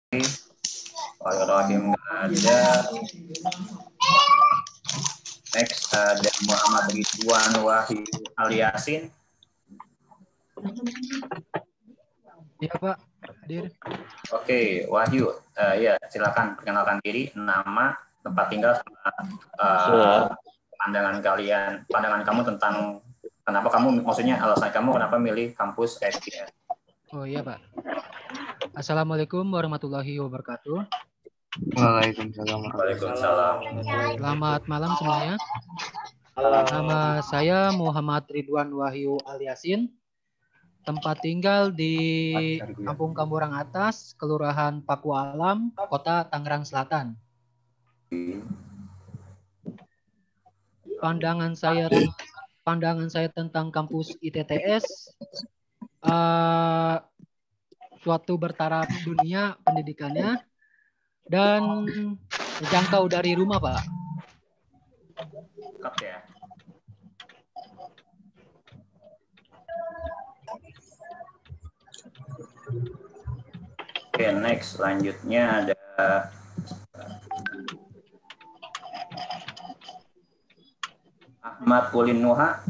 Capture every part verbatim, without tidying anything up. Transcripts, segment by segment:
Bismillahirrahmanirrahim. Ada next ada Muhammad Ridwan Wahyu Aliasin. Iya Pak, hadir. Oke, Wahyu, uh, ya silakan perkenalkan diri, nama, tempat tinggal, sama uh, pandangan kalian, pandangan kamu tentang kenapa kamu, maksudnya alasan kamu kenapa milih kampus S P N. Oh iya Pak. Assalamualaikum warahmatullahi wabarakatuh. Waalaikumsalam. Waalaikumsalam. Selamat malam semuanya. Nama saya Muhammad Ridwan Wahyu Aliasin. Tempat tinggal di Kampung Kamburang Atas, Kelurahan Paku Alam, Kota Tangerang Selatan. Pandangan saya pandangan saya tentang kampus I T T S uh, suatu bertaraf dunia pendidikannya dan terjangkau dari rumah, Pak. Oke ya. Oke, next selanjutnya ada Ahmad Ulin Nuha.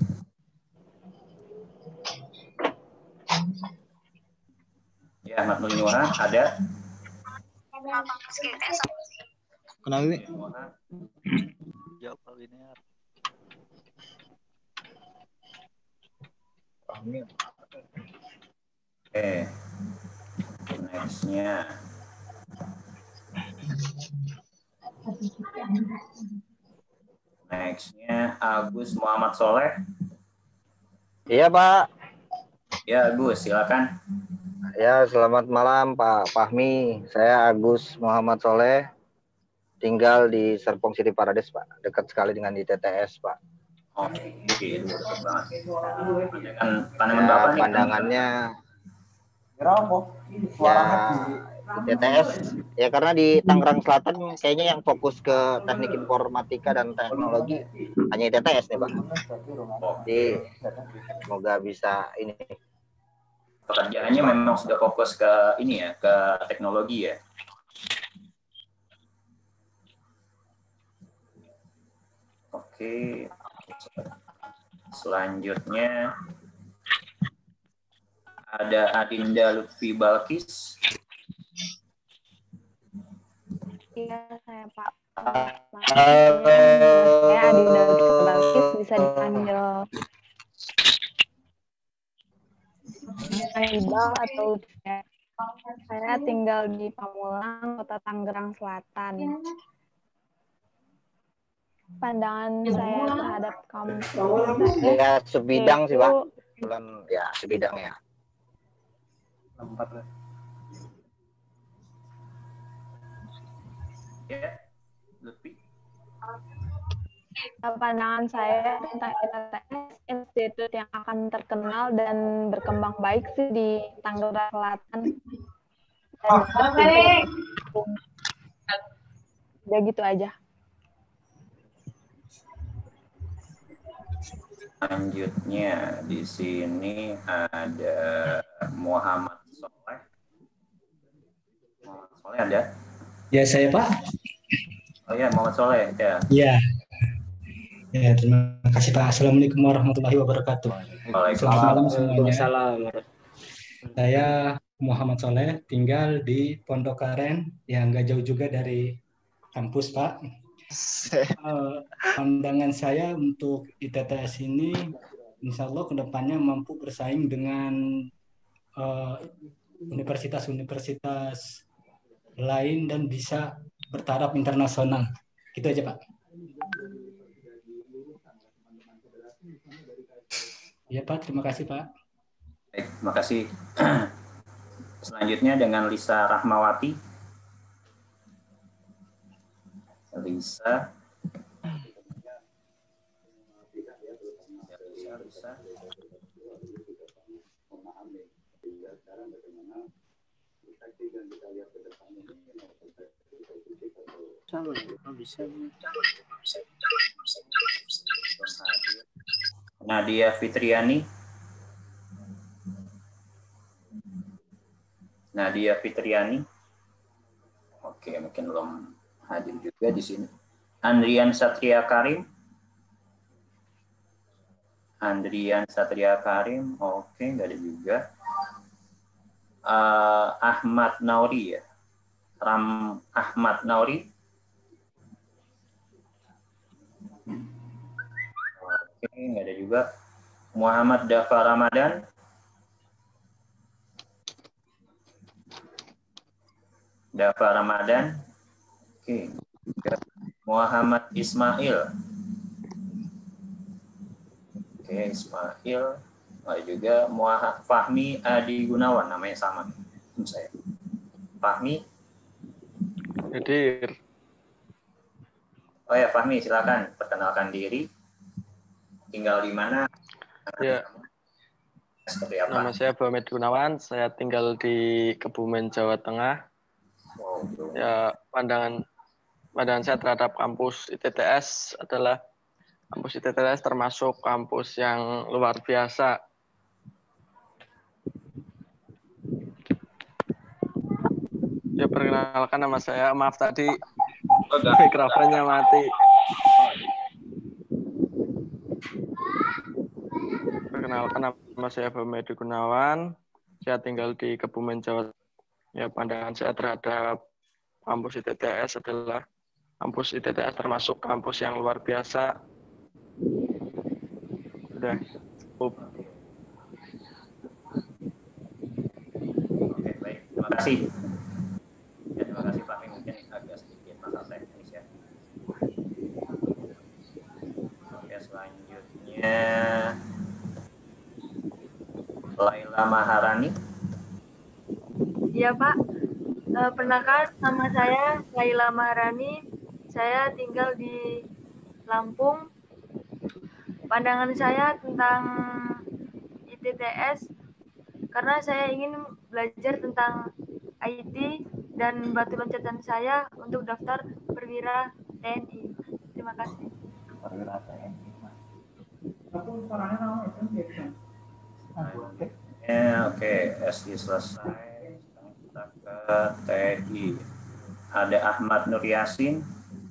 Ya, Ahmad Ulin Nuha ada. Kenal ini? Jawab Pak Linear. Oke. Next-nya. Next-nya Agus Muhammad Soleh. Iya Pak. Ya Agus, silakan. Ya, selamat malam Pak Fahmi. Saya Agus Muhammad Soleh, tinggal di Serpong City Paradise Pak, dekat sekali dengan I T T S Pak. Oke, itu dekat banget. Pandangan, pandangan Ya, Bapak nih. pandangannya ya I T T S ya karena di Tangerang Selatan kayaknya yang fokus ke teknik informatika dan teknologi hanya I T T S nih Pak. Jadi semoga bisa ini. Pekerjaannya memang sudah fokus ke ini ya, ke teknologi ya. Oke. Selanjutnya ada Adinda Lutfi Balkis. Iya, saya Pak. Halo. Saya Adinda Lutfi Balkis, bisa dipanggil Iqbal atau saya. Saya tinggal di Pamulang, Kota Tangerang Selatan. Pandangan saya terhadap kampus Ya sebidang sih Pak. Bulan ya sebidang ya. Ya, Lutfi. Pandangan saya tentang I T T S, institut yang akan terkenal dan berkembang baik sih di Tangerang Selatan. Dan udah gitu aja. Selanjutnya di sini ada Muhammad Soleh. Muhammad Soleh ada? Ya, saya Pak. Oh ya, Muhammad Soleh. Ya. Ya. Ya, terima kasih Pak. Assalamualaikum warahmatullahi wabarakatuh. Selamat malam semuanya. Saya Muhammad Soleh, tinggal di Pondok Aren, yang nggak jauh juga dari kampus Pak. Uh, pandangan saya untuk I T T S ini, insya Allah kedepannya mampu bersaing dengan uh, universitas-universitas lain dan bisa bertaraf internasional. Gitu aja Pak. Ya Pak, terima kasih Pak. Baik, terima kasih. Selanjutnya dengan Lisa Rahmawati. Lisa. Lisa, Lisa. Nadia Fitriani. Nadia Fitriani. Oke, mungkin belum hadir juga di sini. Andrian Satria Karim. Andrian Satria Karim, oke, nggak ada juga. Uh, Ahmad Nauri ya. Ram Ahmad Nauri. Oke, nggak ada juga. Muhammad Dafa Ramadan. Dafa Ramadan. Oke. Muhammad Ismail. Oke, Ismail. Ada juga Muhammad Fahmi Adi Gunawan, namanya sama nih saya. Fahmi. Hadir. Oh ya, Fahmi, silakan perkenalkan diri. Tinggal di mana? Ya. Seperti apa? Nama saya Bahamed Gunawan, saya tinggal di Kebumen, Jawa Tengah. Wow, ya, pandangan pandangan saya terhadap kampus I T T S adalah kampus I T T S termasuk kampus yang luar biasa. Ya, perkenalkan nama saya, maaf tadi mikrofonnya mati. Perkenalkan nama saya Bahamed Gunawan, saya tinggal di Kebumen, Jawa Tengah. Ya, pandangan saya terhadap kampus I T T S adalah kampus I T T S termasuk kampus yang luar biasa. Sudah cukup. Oke, baik. Terima kasih. Ya, terima kasih Pak. Mungkin agak sedikit masalah teknis ya. Oke, selanjutnya Laila Maharani. Iya Pak, e, perkenalkan nama saya Laila Maharani, saya tinggal di Lampung. Pandangan saya tentang I T T S, karena saya ingin belajar tentang I T dan batu loncatan saya untuk daftar perwira T N I. Terima kasih. Perwira T N I. Ya, oke, S I selesai. Kita ke T I. Ada Ahmad Nur Yasin.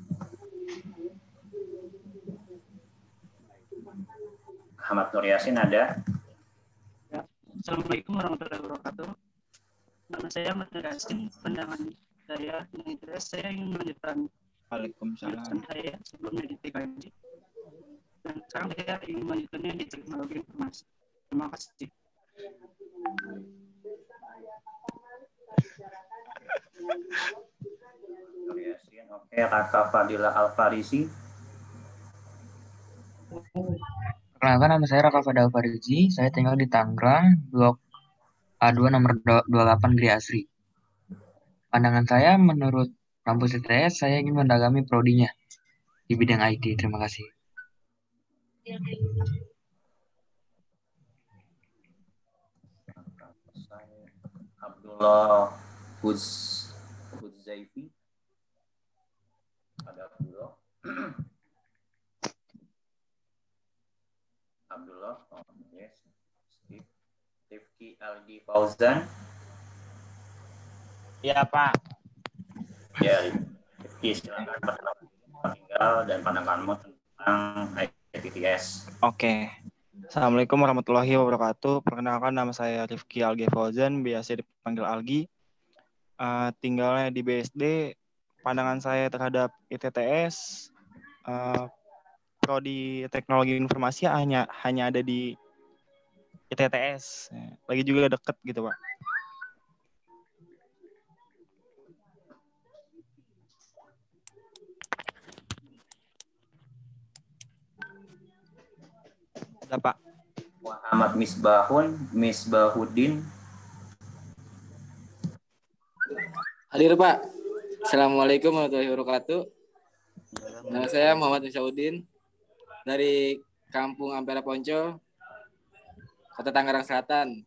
Ahmad Nur Yasin ada. Assalamualaikum warahmatullahi wabarakatuh. Nama saya Ahmad Nur Yasin. Pandangan saya ini saya ingin melanjutkan Waalaikumsalam. saya sebelumnya di T K J. Dan sekarang saya ingin melanjutkannya di teknologi informasi. Terima kasih. Nur Yasin, oke. Raka Fadila Al-Farisi. Perkenalkan, nama saya Raka Fadila Al-Farisi. Saya tinggal di Tangerang, Blok A dua nomor dua puluh delapan Gri Asri. Pandangan saya menurut kampus I T T S, saya ingin mendalami prodinya di bidang I T. Terima kasih. Abdullah Huz Huzaifi. Ada Abdullah. Abdullah, oh, yes. Steve. Rifki Aldi Fauzan. Iya Pak. Ya, Rifki, silakan perkenalkan tinggal dan pandanganmu tentang I T T S. Oke. Assalamualaikum warahmatullahi wabarakatuh. Perkenalkan, nama saya Rifki Algi Fauzan, biasa dipanggil Algi. Uh, tinggalnya di B S D. Pandangan saya terhadap I T T S, uh, prodi teknologi informasi hanya hanya ada di I T T S. Lagi juga deket gitu Pak. Ada Pak. Muhammad Misbahun, Misbahuddin. Hadir Pak. Assalamualaikum warahmatullahi wabarakatuh. Nama saya Muhammad Misbahuddin dari Kampung Ampera Ponco, Kota Tangerang Selatan.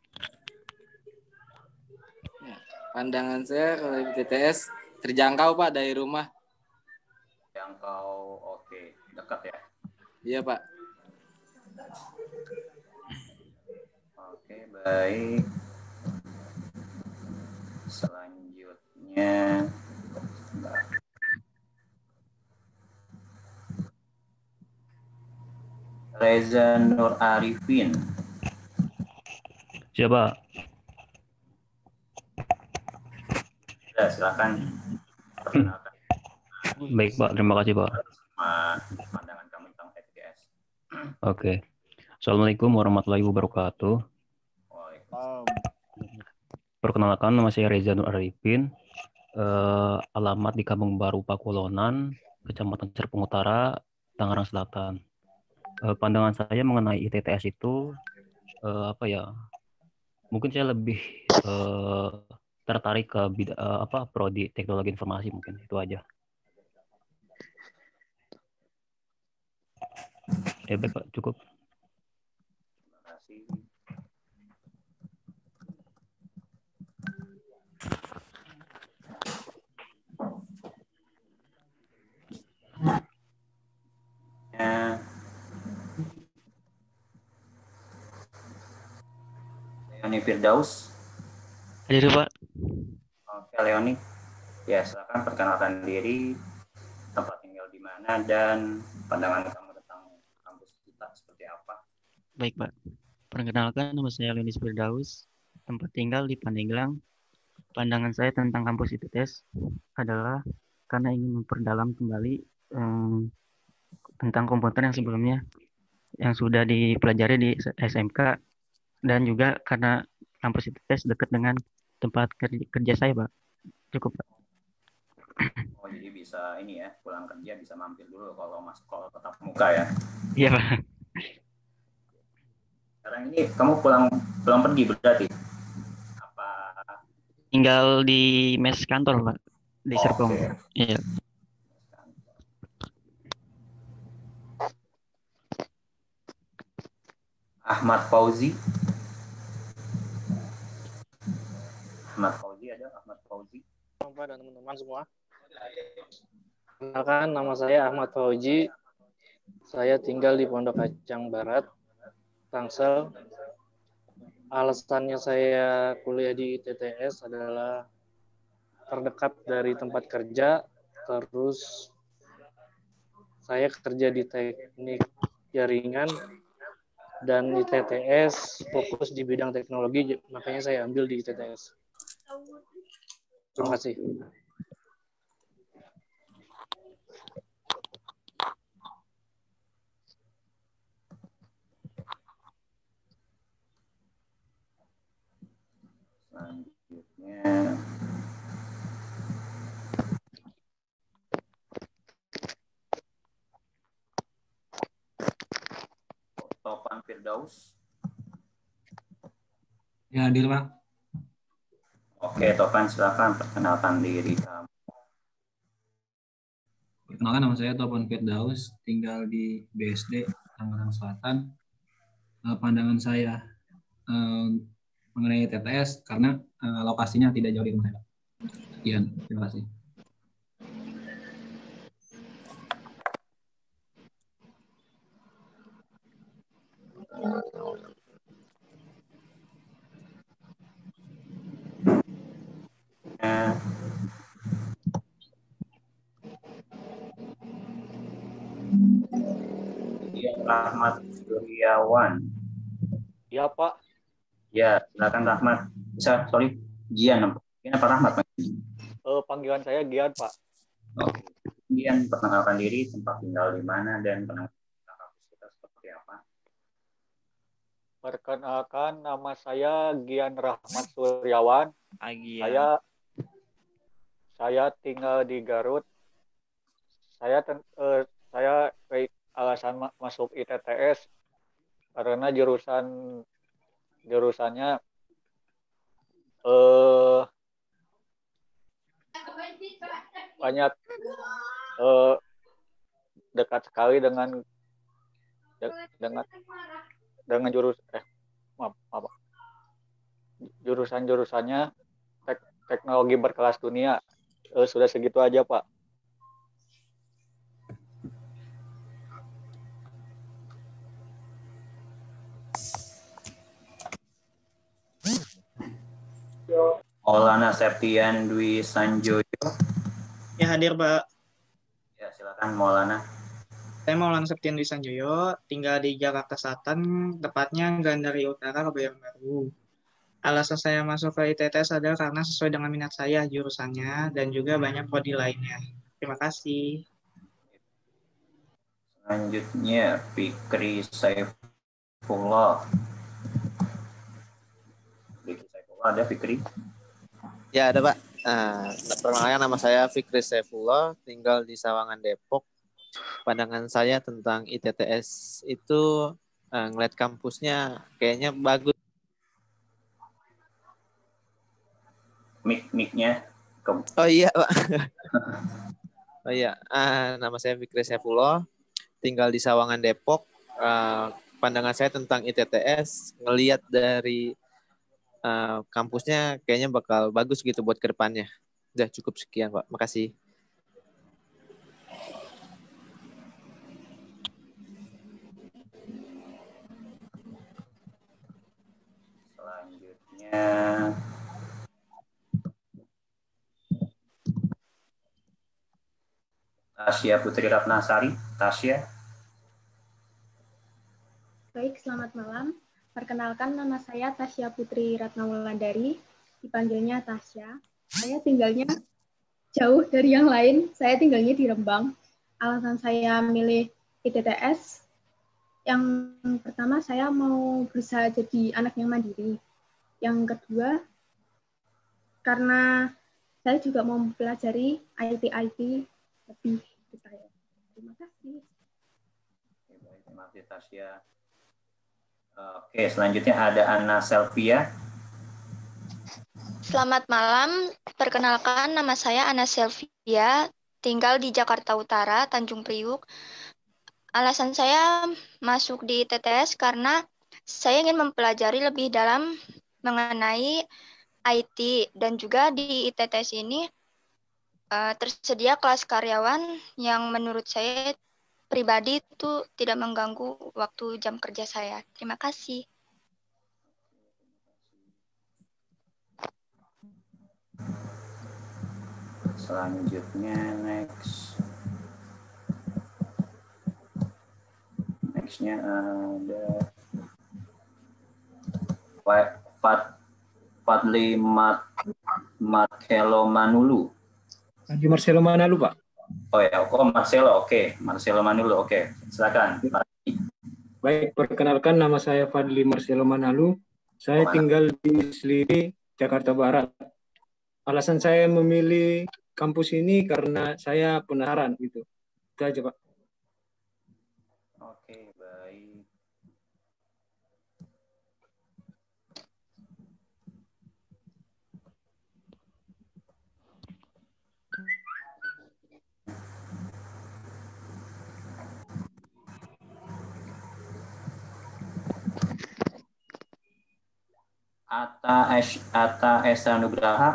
Ya, pandangan saya kalau I T T S terjangkau Pak dari rumah. Terjangkau, oke, dekat ya. Iya Pak. Oke, baik. Selanjutnya Reza Nur Arifin. Siapa? Ya, silakan perkenalkan. Baik Pak, terima kasih Pak. Pandangan kamu tentang I T T S. Oke. Assalamualaikum warahmatullahi wabarakatuh. Perkenalkan, nama saya Reza Nur Arifin. Eh, alamat di Kampung Baru Pakulonan, Kecamatan Serpong Utara, Tangerang Selatan. Eh, pandangan saya mengenai I T T S itu eh, apa ya? Mungkin saya lebih eh, tertarik ke bidang eh, apa prodi teknologi informasi, mungkin itu aja. Ya baik Pak, cukup. Terima kasih. Ya. Leoni Firdaus. Hadir Pak. Oke Leoni. Ya, silakan perkenalkan diri, tempat tinggal di mana, dan pandangan kamu tentang kampus kita seperti apa. Baik Pak. Perkenalkan, nama saya Leonis Firdaus, tempat tinggal di Pandeglang. Pandangan saya tentang kampus I T T S adalah karena ingin memperdalam kembali um, tentang komputer yang sebelumnya yang sudah dipelajari di S M K, dan juga karena kampus I T T S dekat dengan tempat kerja, kerja saya Pak. Cukup Pak. Oh, jadi bisa ini ya, pulang kerja bisa mampir dulu kalau masuk kalau tetap muka ya. Iya Pak. Sekarang ini kamu pulang pulang pergi berarti? Apa? Tinggal di mes kantor Pak, di Oh, Serpong. okay. Iya. Ahmad Fauzi. Ahmad Fauzi ada Ahmad Fauzi. Bapak dan teman-teman semua. Kenalkan, nama saya Ahmad Fauzi. Saya tinggal di Pondok Kacang Barat, Tangsel. Alasannya saya kuliah di I T T S adalah terdekat dari tempat kerja, terus saya kerja di teknik jaringan, dan I T T S fokus di bidang teknologi, makanya saya ambil di I T T S. Terima kasih. Selanjutnya Topan Firdaus. Ya, hadir Pak. Oke, Topan silakan perkenalkan diri kamu. Perkenalkan, nama saya Topan Firdaus, tinggal di B S D Tangerang Selatan. Uh, pandangan saya uh, mengenai T T S karena uh, lokasinya tidak jauh dari rumah saya. Sekian, terima kasih. Rahmat Suryawan. Ya Pak. Ya, silakan Rahmat. Bisa, sorry, Gian. Gian apa Rahmat? Uh, panggilan saya Gian Pak. Oke. Gian, perkenalkan diri, tempat tinggal di mana, dan penanggapan kampus kita seperti apa? Perkenalkan, nama saya Gian Rahmat Suryawan. Agian. Saya saya tinggal di Garut. Saya uh, saya alasan masuk I T T S karena jurusan jurusannya eh, banyak eh, dekat sekali dengan dengan dengan jurus eh maaf, apa jurusan-jurusannya tek, teknologi berkelas dunia. Eh, sudah segitu aja Pak. Maulana Septian Dwi Sanjoyo. Ya, hadir Pak. Ya, silakan Maulana. Saya Maulana Septian Dwi Sanjoyo, tinggal di Jakarta Selatan, tepatnya Gandaria Utara, Kebayoran Baru. Alasan saya masuk ke I T T S adalah karena sesuai dengan minat saya jurusannya dan juga banyak prodi lainnya. Terima kasih. Selanjutnya Fikri Saifullah. Fikri Saifullah ada Fikri? Ya, ada Pak. Nah, perkenalkan nama saya Fikri Saifullah, tinggal di Sawangan, Depok. Pandangan saya tentang I T T S itu uh, ngeliat kampusnya kayaknya bagus. Mik-miknya. Oh iya, Pak. Oh iya, uh, nama saya Fikri Saifullah, tinggal di Sawangan, Depok. Uh, pandangan saya tentang I T T S, ngelihat dari uh, kampusnya kayaknya bakal bagus gitu buat kedepannya. Udah cukup sekian, Pak. Makasih. Selanjutnya Tasya Putri Ratnasari. Tasya. Baik, selamat malam. Perkenalkan, nama saya Tasya Putri Ratnawulandari, dipanggilnya Tasya. Saya tinggalnya jauh dari yang lain, saya tinggalnya di Rembang. Alasan saya milih I T T S, yang pertama saya mau berusaha jadi anak yang mandiri. Yang kedua, karena saya juga mau mempelajari I T-I T lebih detail. Terima kasih. Terima kasih Tasya. Oke, selanjutnya ada Anna Selvia. Selamat malam, perkenalkan nama saya Anna Selvia, tinggal di Jakarta Utara, Tanjung Priuk. Alasan saya masuk di I T T S karena saya ingin mempelajari lebih dalam mengenai I T, dan juga di I T T S ini uh, tersedia kelas karyawan yang menurut saya pribadi itu tidak mengganggu waktu jam kerja saya. Terima kasih. Selanjutnya next. Nextnya ada Fat Fadli Mat Marcelo Manulu. Fadli Marcelo Manulu, Pak. Oh ya, oh Marcelo, oke, okay. Marcelo Manulu, oke, okay. Silakan. Baik, perkenalkan nama saya Fadli Marcelo Manulu. Saya tinggal di Seliri, Jakarta Barat. Alasan saya memilih kampus ini karena saya penasaran gitu. Itu aja, Pak. Oke, baik. Atta Esh, Atta Esa Nugraha.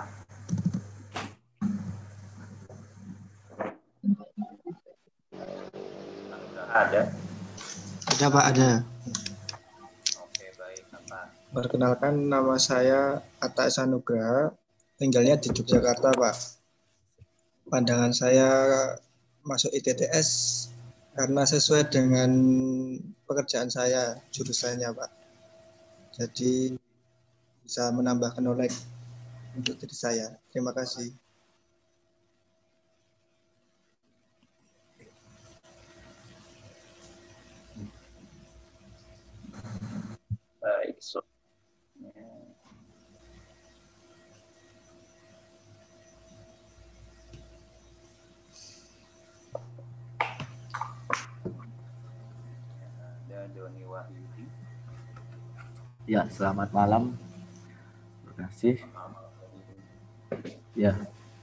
Ada. Ada Pak, ada. Oke, baik, Pak. Perkenalkan, nama saya Atta Esa Nugraha, tinggalnya di Yogyakarta, Pak. Pandangan saya masuk I T T S karena sesuai dengan pekerjaan saya, jurusannya, Pak. Jadi bisa menambahkan knowledge untuk diri saya. Terima kasih. Baik, so. Ada Doni Wahyudi. Ya, selamat malam. Terima kasih. Ya.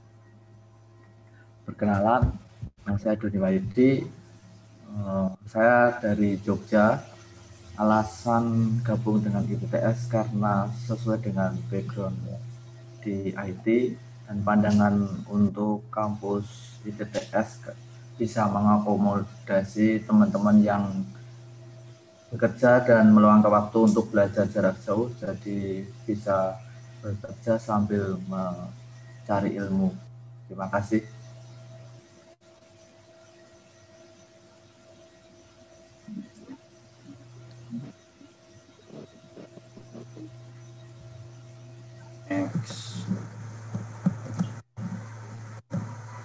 Perkenalan, nama saya Doni Wahyudi. Uh, saya dari Jogja. Alasan gabung dengan I T T S karena sesuai dengan background di I T dan pandangan untuk kampus I T T S bisa mengakomodasi teman-teman yang bekerja dan meluangkan waktu untuk belajar jarak jauh, jadi bisa bekerja sambil mencari ilmu. Terima kasih.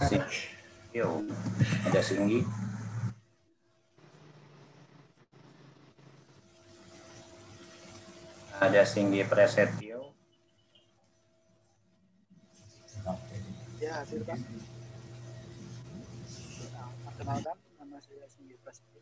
Yo, ada Singgi. Ada Singgi Prasetyo. Ya, hadir Pak. Perkenalkan, nama saya Singgi Prasetyo.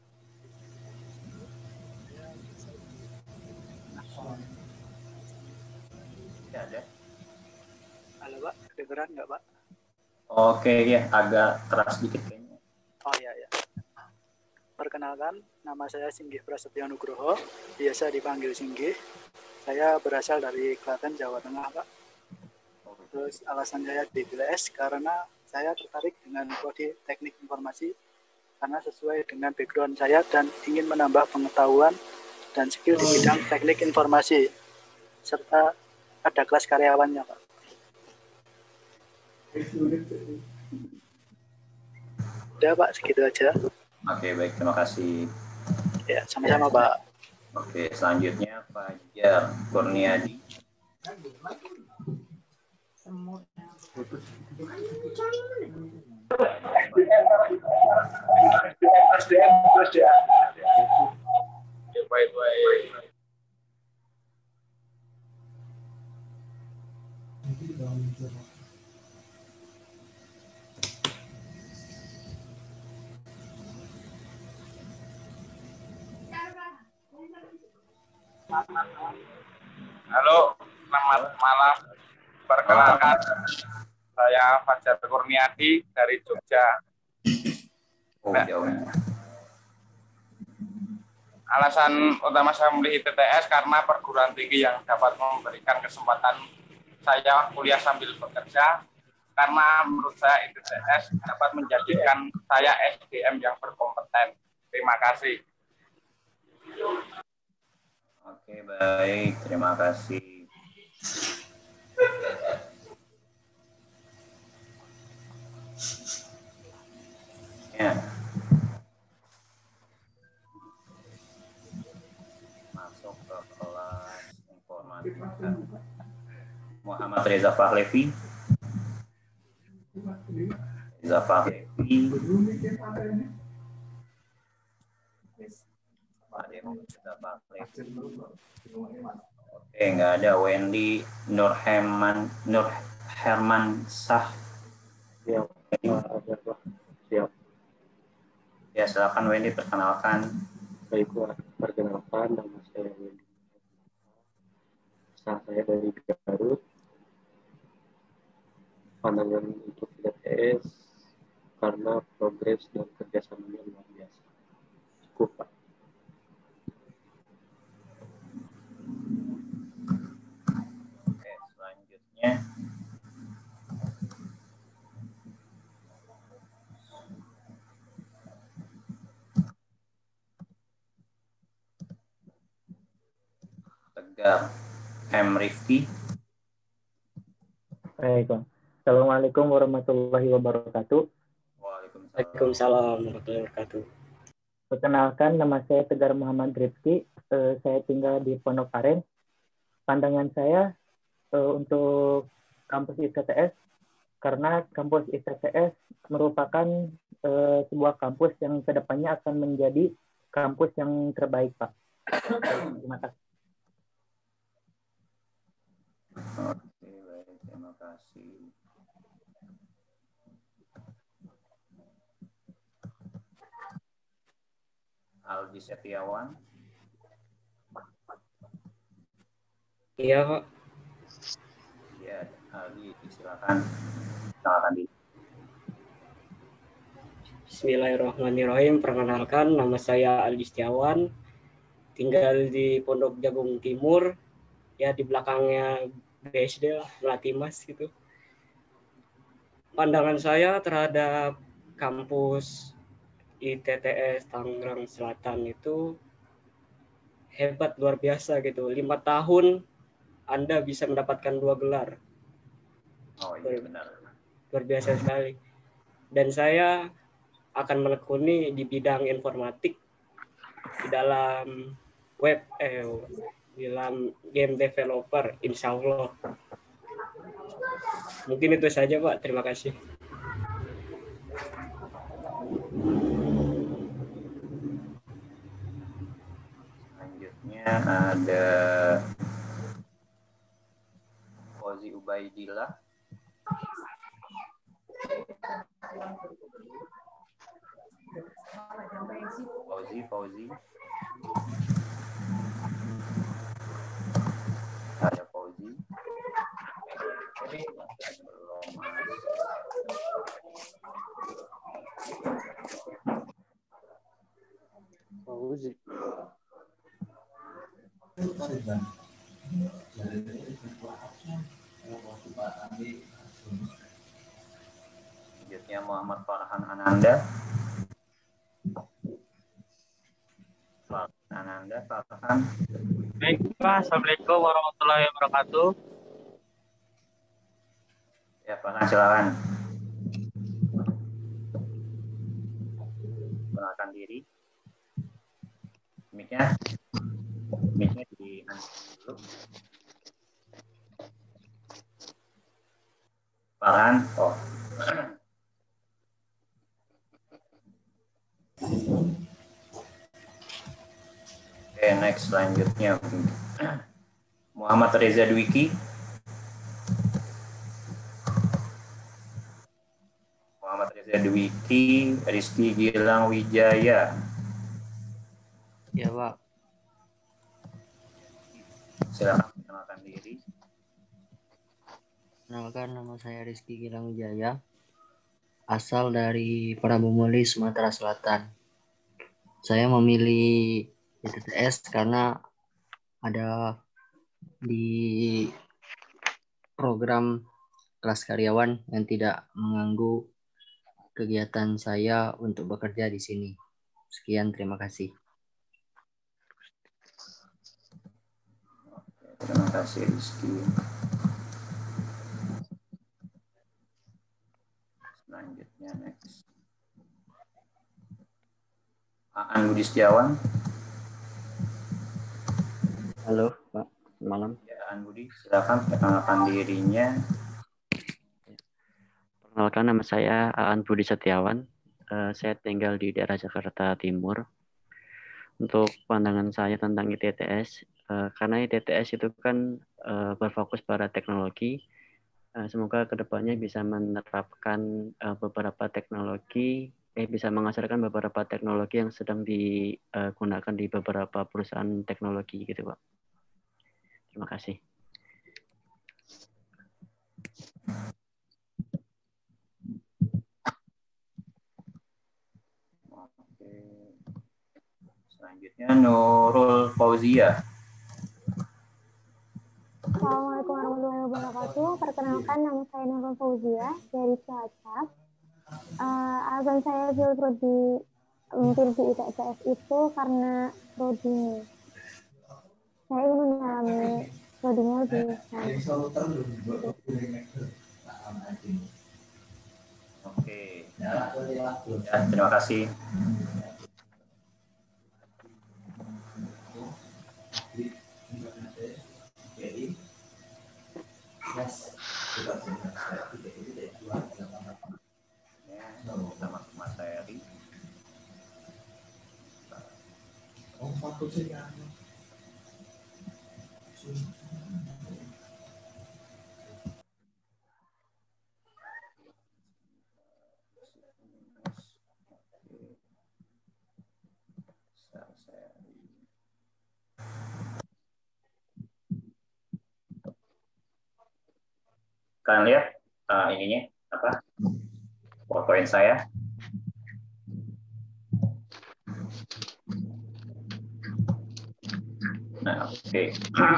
Ya, ada. Halo Pak, kedengeran nggak Pak? Oke, ya, agak keras sedikit kayaknya. Oh iya, ya. Perkenalkan, nama saya Singgih Prasetyo Nugroho, biasa dipanggil Singgih. Saya berasal dari Klaten, Jawa Tengah, Pak. Terus alasan saya di T T S karena saya tertarik dengan prodi teknik informasi karena sesuai dengan background saya dan ingin menambah pengetahuan dan skill di bidang teknik informasi serta ada kelas karyawannya, Pak. Udah Pak, segitu aja. Oke, baik, terima kasih. Ya, sama-sama Pak. Oke, selanjutnya Fajar Kurniadi. Halo, selamat malam. Perkenalkan, saya Fajar Kurniadi dari Jogja. Nah, alasan utama saya memilih I T T S karena perguruan tinggi yang dapat memberikan kesempatan saya kuliah sambil bekerja. Karena menurut saya I T T S dapat menjadikan saya S D M yang berkompeten. Terima kasih. Oke, baik, terima kasih. Ya. Masuk ke kelas informatika. Muhammad Reza Fahlevi. Reza Fahlevi. Oke, nggak ada. Wendy Nur Herman Nur Herman Sah. Ya, siap. Ya, silakan Wendy, perkenalkan. Baik, perkenalkan, nama saya Wendy. Asal saya dari Garut. Pandangan untuk I T T S karena progres dan kerjasamanya luar biasa. Cukup, Pak. Oke, selanjutnya Tegar M. Rifki. Baik, Bang. Assalamualaikum warahmatullahi wabarakatuh. Waalaikumsalam warahmatullahi wabarakatuh. Perkenalkan, nama saya Tegar Muhammad Rifki. Eh, saya tinggal di Pondok Aren. Pandangan saya eh, untuk kampus I T T S, karena kampus I T T S merupakan eh, sebuah kampus yang kedepannya akan menjadi kampus yang terbaik, Pak. Terima kasih. Oke, baik, terima kasih. Aldi Setiawan. Iya, Pak. Ya, Aldi, silakan. Silakan di. Bismillahirrahmanirrahim. Perkenalkan, nama saya Aldi Setiawan. Tinggal di Pondok Jagung Timur. Ya, di belakangnya B S D lah, Melati Mas gitu. Pandangan saya terhadap kampus I T T S Tangerang Selatan itu hebat, luar biasa gitu. Lima tahun Anda bisa mendapatkan dua gelar. Oh iya, benar. Luar biasa sekali. Dan saya akan menekuni di bidang informatik di dalam web, eh, di dalam game developer, insya Allah. Mungkin itu saja, Pak. Terima kasih. ada Fauzi Ubaidillah. Fauzi, Fauzi. Ada Fauzi. Fauzi. Selanjutnya Muhammad Farhan Ananda. Farhan Ananda, Farhan. Baik, Pak. Assalamualaikum warahmatullahi wabarakatuh. Ya, Farhan, silakan. Perkenalkan diri. Mic-nya, mic-nya di dulu. Farhan, oh. Oke, okay, next selanjutnya Muhammad Reza Dwiki. Muhammad Reza Dwiki, Rizky Gilang Wijaya. Ya, Pak. Silakan perkenalkan diri. Perkenalkan, nama saya Rizky Gilang Wijaya. Asal dari Parabumuli, Sumatera Selatan. Saya memilih I T T S karena ada di program kelas karyawan yang tidak mengganggu kegiatan saya untuk bekerja di sini. Sekian, terima kasih. Terima kasih, Rizky. Selanjutnya next. Aan Budi Setiawan. Halo, Pak. Malam. Ya, Aan Budi, silakan perkenalkan dirinya. Perkenalkan, nama saya Aan Budi Setiawan. Uh, saya tinggal di daerah Jakarta Timur. Untuk pandangan saya tentang I T T S, uh, karena I T T S itu kan uh, berfokus pada teknologi. Uh, semoga kedepannya bisa menerapkan uh, beberapa teknologi, eh bisa mengajarkan beberapa teknologi yang sedang digunakan di beberapa perusahaan teknologi gitu, Pak. Terima kasih. Oke. Selanjutnya Nurul Fauzia. Assalamualaikum warahmatullahi wabarakatuh. Perkenalkan, nama saya Nurul Fauzia dari Cilacap. Uh, alasan saya pilih prodi pilih di I T T S itu karena prodinya. Saya ingin mendalami prodinya lebih lanjut. Oke. Ya, terima kasih. Kita masuk materi. Kalian lihat uh, ininya apa? PowerPoint saya. Nah, oke. Okay.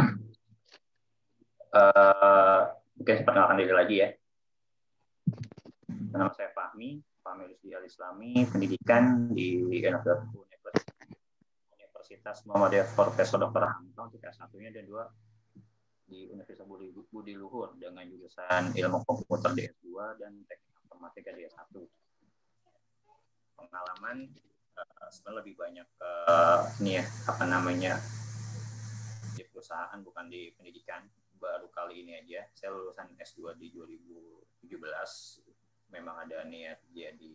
uh, mungkin saya perkenalkan diri lagi ya. Nama saya Fahmi, Fahmi Rusdi Al-Islami, pendidikan di Universitas Muhammadiyah Profesor Doktor Hamka untuk S satu-nya dan dua di Universitas Budi Luhur dengan jurusan Ilmu Komputer D S dua dan Teknik Informatika D S satu. Pengalaman uh, sebenarnya lebih banyak uh, ini ya, apa namanya, di perusahaan bukan di pendidikan. Baru kali ini aja saya lulusan S dua di dua ribu tujuh belas, memang ada niat jadi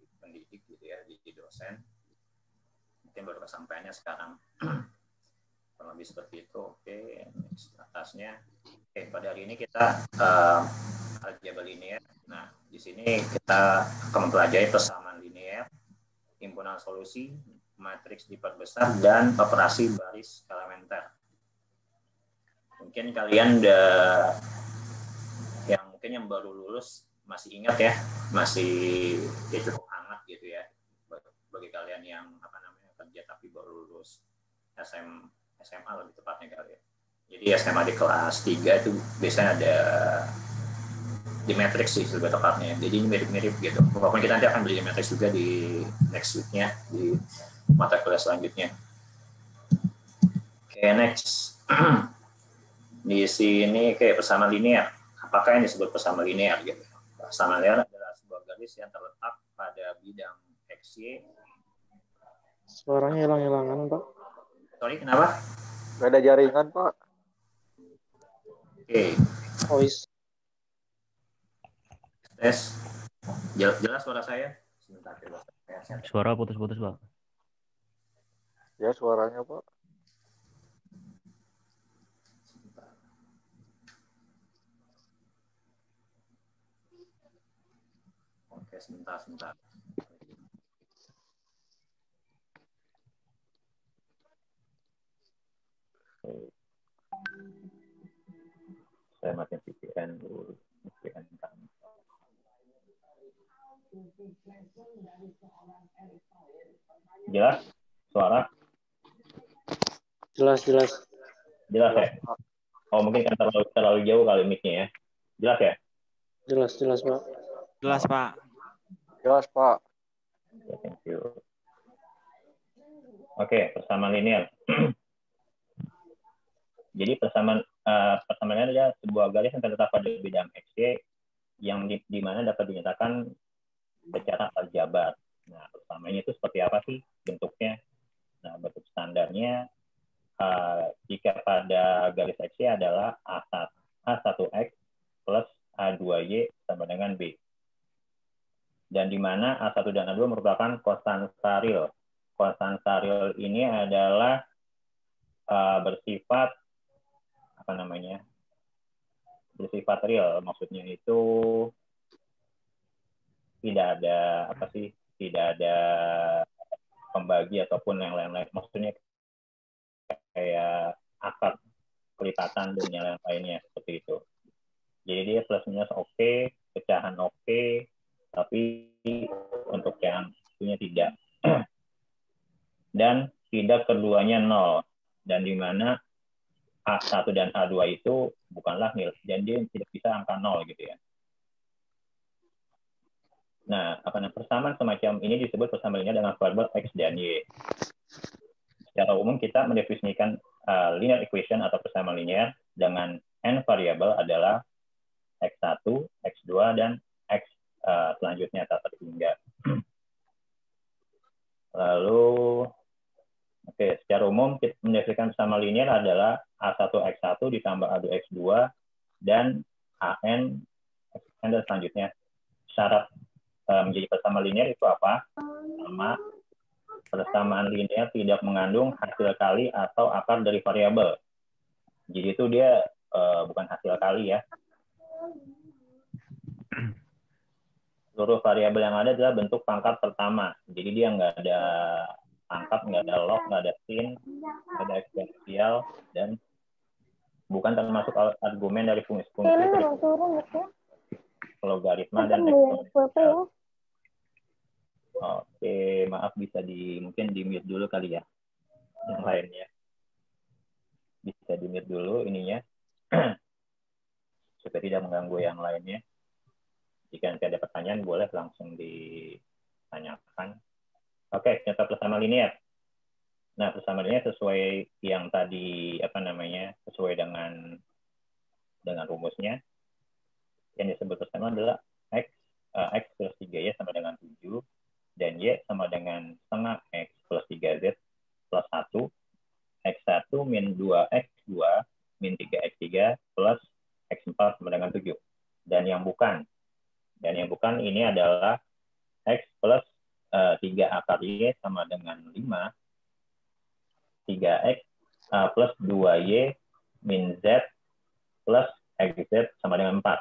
pendidik gitu ya, jadi dosen. Mungkin baru kesampaiannya sekarang. kurang lebih seperti itu. Oke, next atasnya. Oke, pada hari ini kita uh, aljabar linear. Nah, di sini kita akan mempelajari persamaan linear, himpunan solusi, matriks diperbesar, dan operasi baris elementer. Mungkin kalian udah, yang mungkin yang baru lulus masih ingat ya, masih ya cukup hangat gitu ya, bagi kalian yang apa namanya kerja tapi baru lulus S M S M A lebih tepatnya kali ya. Jadi S M A di kelas tiga itu biasanya ada di matriks sih lebih tepatnya. Jadi ini mirip-mirip gitu. Walaupun kita nanti akan beli matriks juga di next week-nya, di mata kuliah selanjutnya. Oke, okay, next. Di sini kayak persamaan linear. Apakah yang disebut persamaan linear gitu? Persamaan linear adalah sebuah garis yang terletak pada bidang X Y. Suaranya hilang-hilangan, Pak. Sorry, kenapa? Gak ada jaringan, Pak. Oke. Okay. Voice. Tes. Jelas, jelas suara saya? Sebentar, jelas. Suara putus-putus, Pak. Ya, suaranya, Pak. Oke, sebentar, sebentar. Saya matiin V P N dulu. V P N kami. Jelas? Suara? Jelas, jelas. Jelas ya? Oh, mungkin kan terlalu, terlalu jauh kali mic-nya ya. Jelas ya? Jelas, jelas, Pak. Jelas, Pak. Jelas, Pak. Okay, thank you. Oke, okay, persamaan linear. Jadi persamaan uh, persamaan linear adalah sebuah garis yang terletak pada bidang X Y yang di, di mana dapat dinyatakan secara aljabar. Nah, persamaannya itu seperti apa sih bentuknya? Nah, bentuk standarnya uh, jika pada garis X Y adalah A satu X plus A dua Y sama dengan B. Dan di mana A satu dan A dua merupakan konstanta real. Konstanta real ini adalah uh, bersifat apa namanya? Bersifat real, maksudnya itu tidak ada apa sih? Tidak ada pembagi ataupun yang lain-lain. Maksudnya kayak akar kelipatan dan yang lain-lainnya seperti itu. Jadi dia plus minus oke, okay, pecahan oke, okay, tapi untuk yang punya tidak. Dan tidak keduanya nol. Dan di mana A satu dan A dua itu bukanlah nil, dan dia tidak bisa angka nol gitu ya. Nah, apa namanya persamaan semacam ini disebut persamaan linear dengan variabel X dan Y. Secara umum kita mendefinisikan uh, linear equation atau persamaan linear dengan n variabel adalah X satu, X dua, dan X uh, selanjutnya tak terhingga. Lalu oke, okay, secara umum kita mendefinisikan persamaan linear adalah A satu X satu ditambah A dua X dua dan A N X N dan selanjutnya. Syarat uh, menjadi persamaan linear itu apa? Pertama, persamaan linear tidak mengandung hasil kali atau akar dari variabel. Jadi itu dia uh, bukan hasil kali ya. Seluruh variabel yang ada adalah bentuk pangkat pertama. Jadi dia nggak ada pangkat, nggak ada log, nggak ada sin, nggak ada eksponensial, dan bukan termasuk argumen dari fungsi-fungsi logaritma dan eksponensial. Oke, maaf bisa di mungkin di mute dulu kali ya, yang lainnya bisa di mute dulu ininya supaya tidak mengganggu yang lainnya. Jika nanti ada pertanyaan boleh langsung ditanyakan. Oke, contoh persamaan linear. Nah, persamaan linear sesuai yang tadi apa namanya sesuai dengan dengan rumusnya. Yang disebut persamaan adalah x uh, x plus tiga y sama dengan tujuh dan y sama dengan setengah x plus tiga z plus satu, x satu min dua x dua min tiga x tiga plus x empat sama dengan tujuh. Dan yang bukan dan yang bukan ini adalah x plus uh, tiga akar y sama dengan lima, tiga x uh, plus dua Y min Z plus X Z sama dengan empat.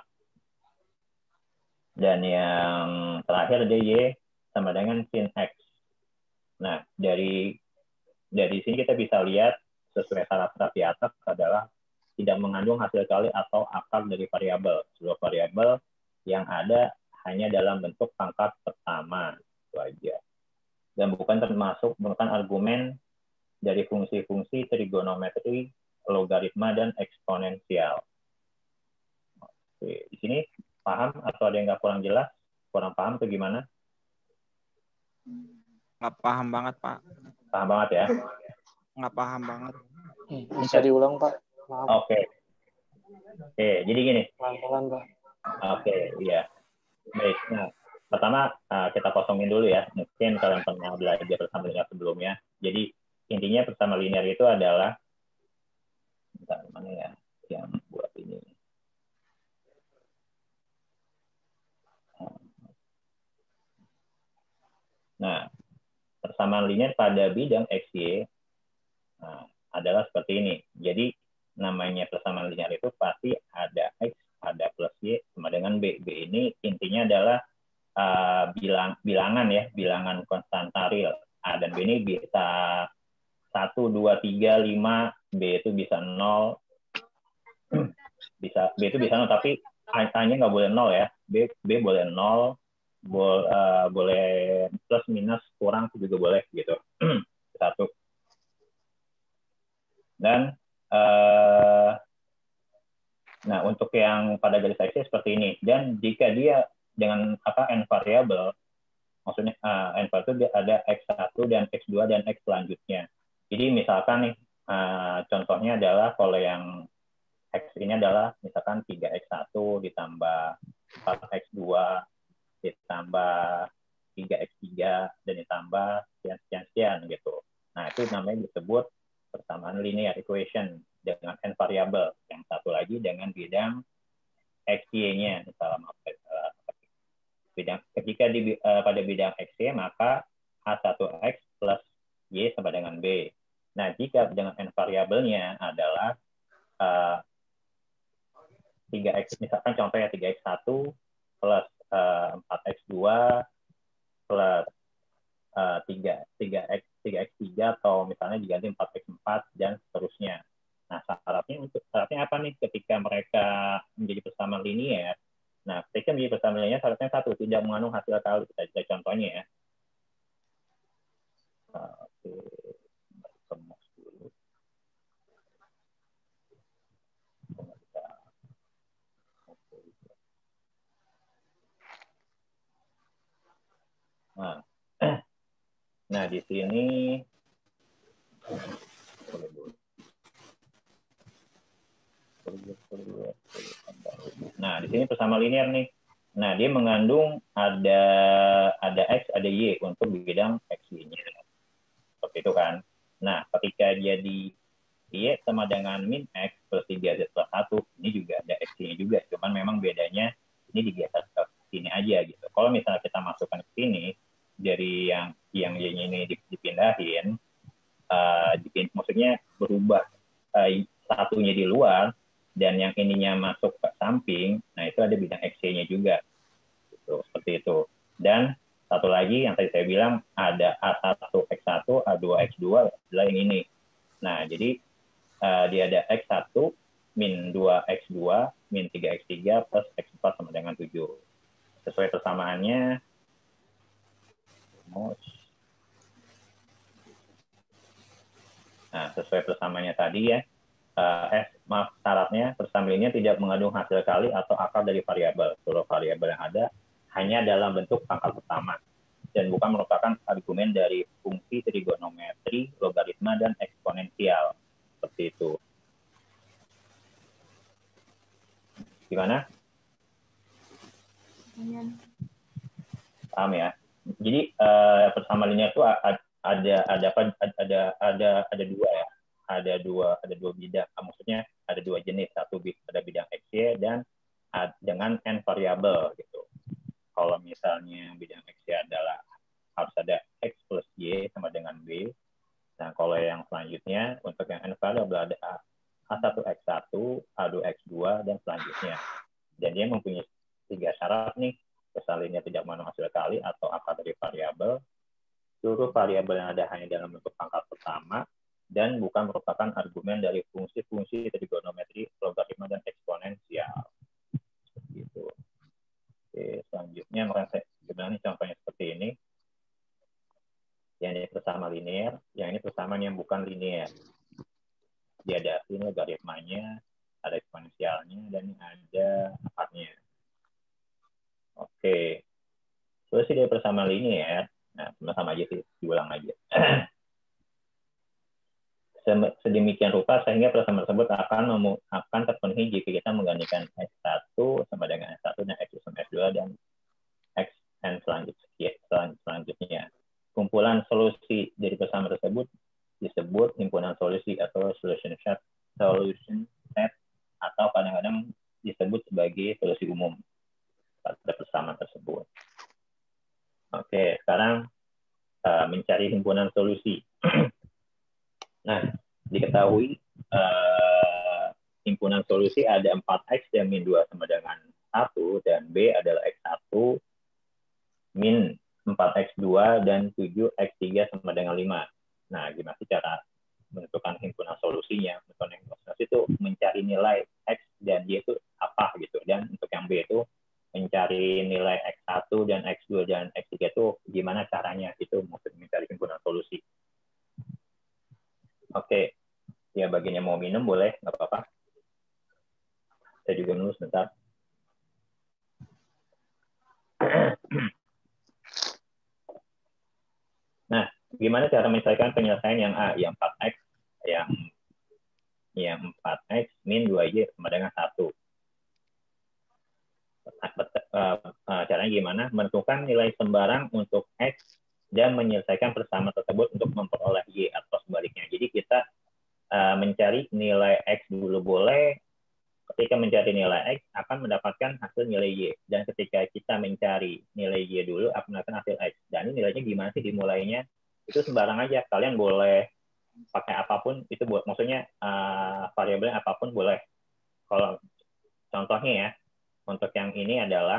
Dan yang terakhir ada Y sama dengan sin X. Nah, dari dari sini kita bisa lihat sesuai syarat-syarat di atas adalah tidak mengandung hasil kali atau akar dari variabel. Seluruh variabel yang ada hanya dalam bentuk pangkat pertama. Itu aja. Dan bukan termasuk bukan argumen dari fungsi-fungsi trigonometri, logaritma, dan eksponensial. Oke, di sini paham atau ada yang nggak kurang jelas? Kurang paham atau gimana? Nggak paham banget, Pak. Paham banget ya? Nggak paham banget. Bisa diulang, Pak? Maaf. Oke. Oke, jadi gini. Pelan-pelan, Pak. Oke, iya. Baik, nah, pertama kita kosongin dulu ya. Mungkin kalian pernah belajar bersama linear sebelumnya. Jadi, intinya bersama linear itu adalah, bentar, mana ya yang buat ini. Nah, persamaan linear pada bidang X Y nah, adalah seperti ini. Jadi, namanya persamaan linear itu pasti ada X, ada plus Y, sama dengan B. B ini intinya adalah uh, bilang, bilangan ya, bilangan konstanta real. A dan B ini bisa satu, dua, tiga, lima, B itu bisa nol, bisa, B itu bisa nol, tapi A-nya nggak boleh nol ya. B, B boleh nol, Bol, uh, boleh plus minus kurang juga boleh gitu. Satu. Dan uh, nah untuk yang pada garis X seperti ini. Dan jika dia dengan apa n variabel, maksudnya uh, n variabel itu dia ada X satu dan X dua dan X selanjutnya. Jadi misalkan nih uh, contohnya adalah kalau yang X ini adalah misalkan tiga X satu ditambah empat X dua ditambah tiga X tiga dan ditambah sekian-sekian gitu. Nah, itu namanya disebut persamaan linear equation dengan n variabel. Yang satu lagi dengan bidang X Y-nya. Misalnya bidang ketika di uh, pada bidang X Y maka A satu X plus Y sama dengan B. Nah, jika dengan n variabelnya adalah uh, tiga X, misalkan contohnya tiga X satu plus empat X dua plus uh, tiga X tiga atau misalnya diganti empat X empat dan seterusnya. Nah, syaratnya untuk syaratnya apa nih ketika mereka menjadi persamaan linear? Nah, ketika menjadi persamaan linear syaratnya satu, tidak mengandung hasil kali. Kita lihat contohnya ya. Oke. Nah, nah di sini nah di sini persamaan linear nih. Nah, dia mengandung ada ada X, ada Y untuk bidang X Y-nya. Seperti itu kan. Nah, ketika dia di Y sama dengan min X plus tiga Z plus satu, ini juga ada X Y-nya juga. Cuman memang bedanya ini digeser ke sini aja gitu. Kalau misalnya kita masukkan ke sini, dari yang yang Y-nya ini dipindahin, uh, dipin, maksudnya berubah uh, satunya di luar dan yang ininya masuk ke samping, nah itu ada bidang X Y-nya juga, gitu, seperti itu. Dan satu lagi yang tadi saya bilang ada A satu X satu, A dua X dua adalah yang ini. Nah jadi uh, dia ada X satu min dua X dua min tiga X tiga plus X empat sama dengan tujuh. Sesuai persamaannya. Nah, sesuai persamaannya tadi ya, uh, eh, maaf, syaratnya persamaannya tidak mengandung hasil kali atau akar dari variabel. Seluruh variabel yang ada hanya dalam bentuk pangkat pertama dan bukan merupakan argumen dari fungsi trigonometri, logaritma, dan eksponensial. Seperti itu. Gimana? Paham ya? Jadi uh, persamaan linear itu ada ada apa ada ada ada dua ya, ada dua ada dua bidang, maksudnya ada dua jenis, satu ada bidang X Y dan dengan n variabel gitu. Kalau misalnya bidang X Y adalah harus ada X plus Y sama dengan B, Nah, kalau yang selanjutnya, untuk yang n variable ada A satu X satu, A dua X dua, dan selanjutnya. Dan dia mempunyai tiga syarat nih, kesalinnya tidak menghasil kali atau akar dari variabel, seluruh variabel yang ada hanya dalam bentuk pangkat pertama, dan bukan merupakan argumen dari fungsi-fungsi trigonometri, logaritma, dan eksponensial. Gitu. Oke, selanjutnya, sebenarnya contohnya seperti ini. Yang ini bersama linear, yang ini persamaan yang bukan linear. Dia ada sini logaritmanya, ada eksponensialnya, dan ada akarnya. Oke. Solusi dari persamaan linear, nah sama-sama aja sih, diulang aja. Sedemikian rupa sehingga persamaan tersebut akan akan terpenuhi jika kita menggantikan X satu sama dengan X satu dan X sama X dua dan X n selanjutnya. selanjutnya. Kumpulan solusi dari persamaan tersebut disebut himpunan solusi atau solution set, solution set atau kadang-kadang disebut sebagai solusi umum pada persamaan tersebut. Oke, sekarang uh, mencari himpunan solusi. Nah, diketahui uh, himpunan solusi ada empat X dan min dua sama dengan satu, dan B adalah X satu, min empat X dua, dan tujuh X tiga sama dengan lima. Nah, gimana sih cara menentukan himpunan solusinya? Menentukan himpunan solusi itu mencari nilai X dan Y itu apa gitu. Dan untuk yang B itu mencari nilai X satu dan X dua dan X tiga itu gimana caranya? Itu maksud mencari himpunan solusi. Oke, ya baginya mau minum boleh, nggak apa-apa. Saya juga nulis bentar. Nah, gimana cara mencarikan penyelesaian yang A, yang empat X, yang yang empat X min dua Y sama dengan satu. Caranya gimana? Menentukan nilai sembarang untuk X dan menyelesaikan persamaan tersebut untuk memperoleh Y atau sebaliknya. Jadi kita uh, mencari nilai X dulu boleh. Ketika mencari nilai X akan mendapatkan hasil nilai Y. Dan ketika kita mencari nilai Y dulu akan mendapatkan hasil X. Dan ini nilainya gimana sih dimulainya? Itu sembarang aja. Kalian boleh pakai apapun. Itu buat maksudnya uh, variabel apapun boleh. Kalau contohnya ya, untuk yang ini adalah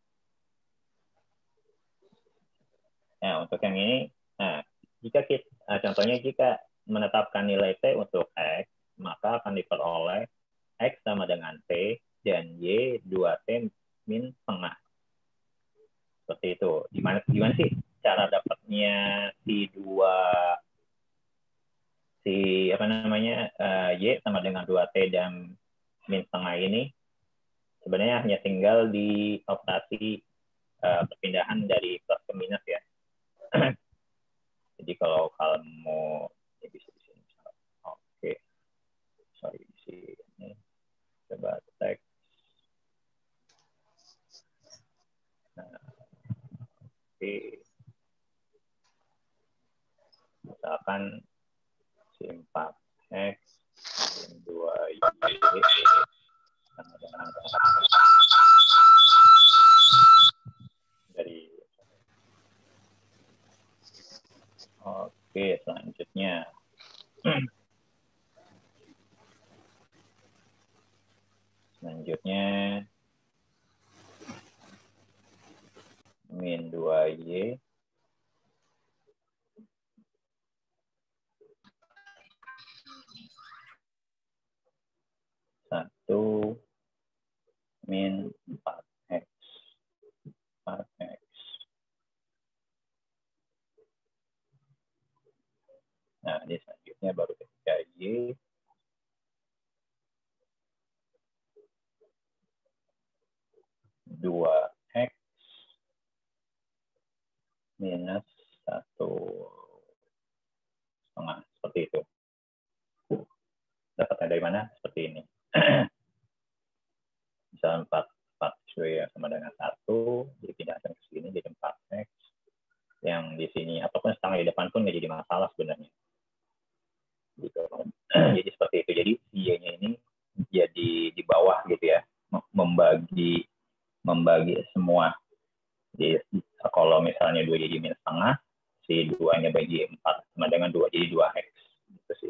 nah, untuk yang ini, nah, jika kita, nah, contohnya jika menetapkan nilai T untuk X, maka akan diperoleh X sama dengan T dan Y dua T min setengah. Seperti itu. Gimana, gimana sih cara dapatnya si dua si apa namanya uh, Y sama dengan dua T dan min setengah ini? Sebenarnya hanya tinggal di operasi uh, perpindahan dari plus ke minus ya. Jadi kalau kamu ya bisa di sini. Oke. Sorry di sini. Coba teks. Nah, oke. Misalkan si empat X dua Y sama dengan dari oke, selanjutnya selanjutnya min dua Y satu min empat X empat X. Nah, ini selanjutnya baru ketika Y dua X minus satu setengah, seperti itu. Dapatnya dari mana? Seperti ini. Misal empat, empat X ya sama dengan satu, jadi pindahkan ke sini jadi empat X. Yang di sini, ataupun setengah di depan pun nggak jadi masalah sebenarnya. Gitu. Jadi seperti itu. Jadi Y-nya ini jadi di bawah gitu ya, membagi membagi semua. Jadi kalau misalnya dua jadi minus setengah, si dua-nya bagi empat sama dengan dua, jadi dua X. Gitu sih.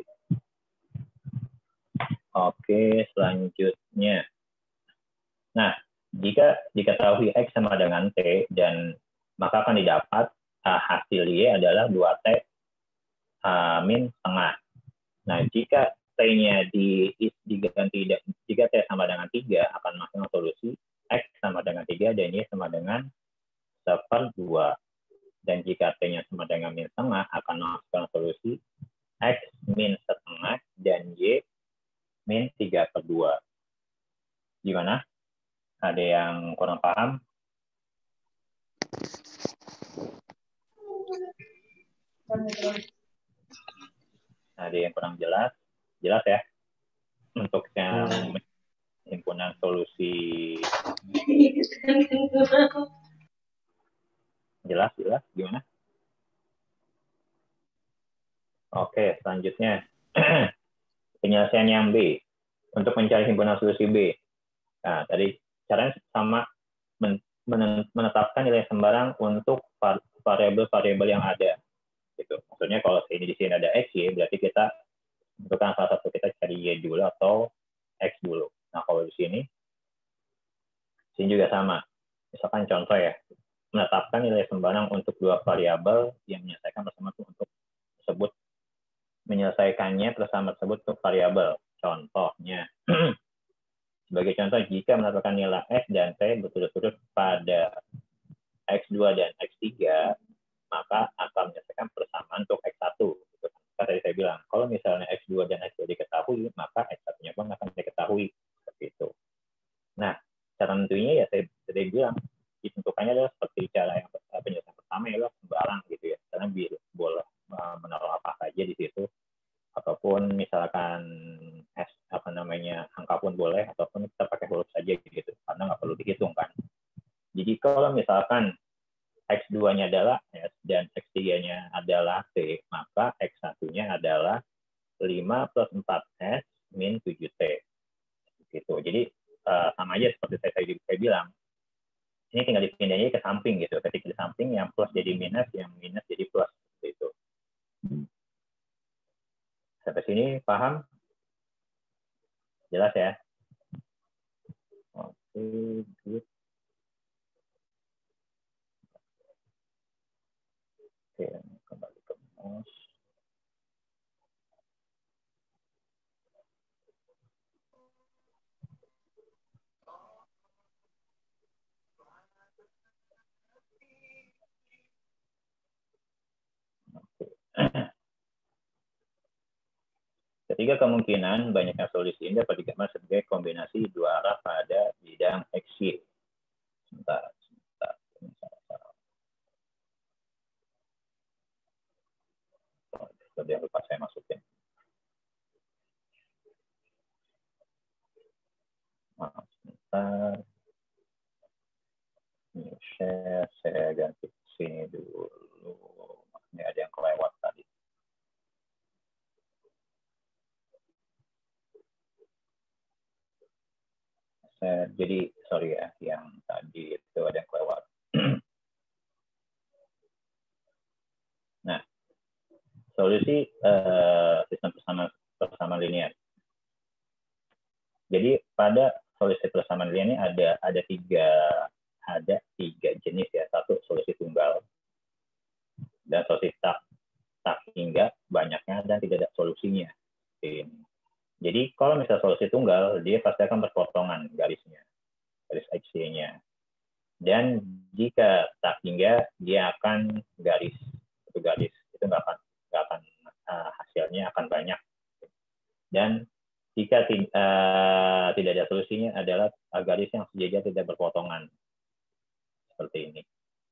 Oke, selanjutnya. Nah, jika diketahui X sama dengan T, dan maka akan didapat uh, hasil Y adalah dua T uh, min setengah. Nah, jika T-nya di, diganti, jika T sama dengan tiga, akan menghasilkan solusi X sama dengan tiga dan Y sama dengan seperdua. Dan jika T-nya sama dengan min setengah, akan menghasilkan solusi X min setengah dan Y min tiga per dua. Gimana? Ada yang kurang paham? Ada yang kurang jelas? Jelas ya? Untuk yang himpunan solusi. Jelas, jelas. Gimana? Oke, selanjutnya. Penyelesaian yang B. Untuk mencari himpunan solusi B. Nah, tadi caranya sama menetapkan nilai sembarang untuk variabel-variabel yang ada. Gitu. Maksudnya kalau ini di sini ada X, Y, berarti kita tentukan salah satu, kita cari Y dulu atau X dulu. Nah, kalau di sini, sini juga sama. Misalkan contoh ya, menetapkan nilai sembarang untuk dua variabel yang menyelesaikan bersama untuk tersebut, menyelesaikannya bersama tersebut untuk variabel. Contohnya, sebagai contoh, jika menetapkan nilai X dan T berturut-turut pada X dua dan X tiga, maka akan menyelesaikan persamaan untuk X satu. Tadi saya bilang, kalau misalnya X dua dan X tiga diketahui, maka X satu-nya pun akan diketahui. Seperti itu. Nah, cara tentunya ya saya tadi bilang, ditentukannya adalah seperti cara yang penyelesaian pertama adalah sembarang gitu ya. Karena boleh menaruh apa saja di situ. Ataupun misalkan S, apa namanya, angka pun boleh, ataupun kita pakai huruf saja gitu. Karena nggak perlu dihitung kan. Jadi kalau misalkan X dua-nya adalah S dan X tiga-nya adalah T, maka X satu-nya adalah lima plus empat S min tujuh T. Gitu. Jadi uh, sama aja seperti saya, saya, saya bilang. Ini tinggal dipindahnya ke samping gitu. Ketika di samping, yang plus jadi minus, yang minus jadi plus. Gitu. Sampai sini paham? Jelas ya? Oke, good. Oke, kembali ke mouse. Ketiga kemungkinan banyaknya solusi ini dapat digambar sebagai kombinasi dua arah pada bidang X Y. Sebentar, sebentar. Tadi yang lupa saya masukin. Maaf, sebentar. Ini share, saya ganti sini dulu. Ini ada yang kelewat tadi. Saya, jadi sorry ya, yang tadi itu ada yang kelewat. Nah, solusi uh, sistem persamaan persamaan linear. Jadi pada solusi persamaan linear ini ada ada tiga ada tiga jenis ya. Satu solusi tunggal dan solusi tak tak hingga, banyaknya dan tidak ada solusinya. Jadi kalau misalnya solusi tunggal, dia pasti akan berpotongan garisnya, garis X Y-nya. Dan jika tak hingga, dia akan garis, itu garis itu nggak akan nggak akan uh, hasilnya akan banyak. Dan jika uh, tidak ada solusinya adalah garis yang sejajar tidak berpotongan, seperti ini.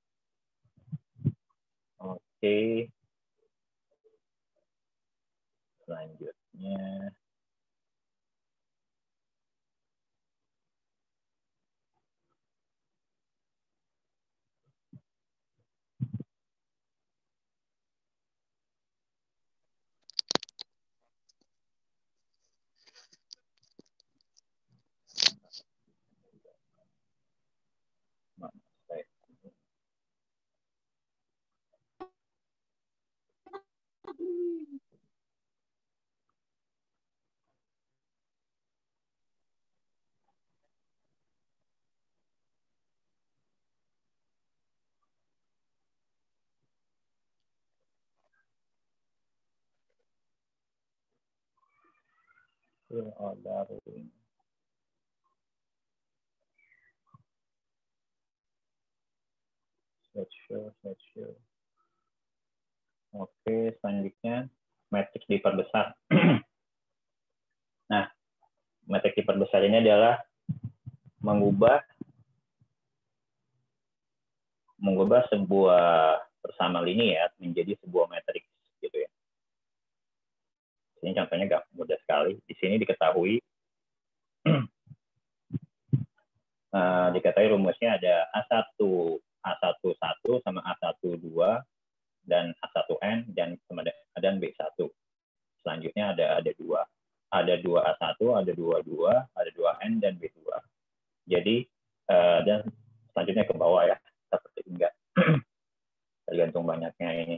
Oke, selanjutnya. Fill ordering. Slideshow, slideshow. Oke, selanjutnya matriks diperbesar. Nah, matriks diperbesar ini adalah mengubah mengubah sebuah bersama linier menjadi sebuah matriks gitu ya. Ini contohnya gak mudah sekali. Di sini diketahui uh, diketahui rumusnya ada A satu A satu satu sama A satu dua dan A satu N dan sama dan B satu. Selanjutnya ada ada dua. Ada dua A satu, ada dua dua, ada dua N dan B dua. Jadi uh, dan selanjutnya ke bawah ya. Seperti enggak. Tergantung banyaknya ini.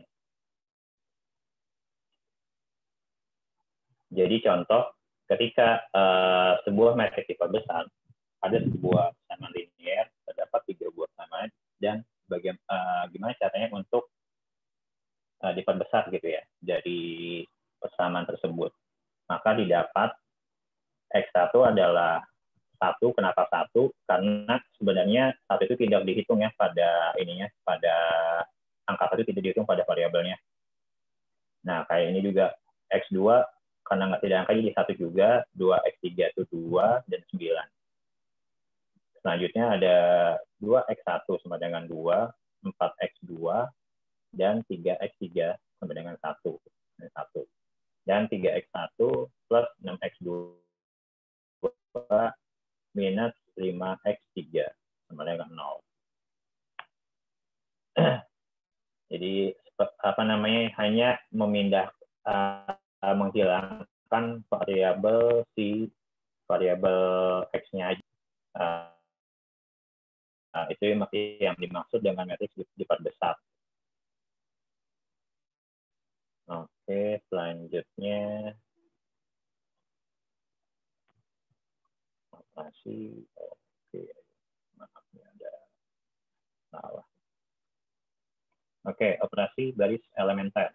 Jadi contoh ketika uh, sebuah matriks diperbesar ada sebuah persamaan linier terdapat tiga buah persamaan dan bagaimana uh, gimana caranya untuk uh, diperbesar gitu ya dari persamaan tersebut. Maka didapat X satu adalah satu. Kenapa satu? Karena sebenarnya satu itu tidak dihitung ya pada ininya, pada angka satu tidak dihitung pada variabelnya. Nah, kayak ini juga X dua karena nggak tidak angka jadi satu juga, dua X tiga itu dua dan sembilan. Selanjutnya ada dua X satu sama dengan dua, empat X dua, dan tiga X tiga sama dengan satu. Dan tiga X satu plus enam X dua minus lima X tiga sama dengan nol. Jadi apa namanya hanya memindah uh, menghilangkan variabel si variabel X-nya aja. Uh, uh, itu masih yang dimaksud dengan matriks diperbesar. Oke, selanjutnya operasi. Oke, maaf ini ada salah. Oke, operasi baris elementer.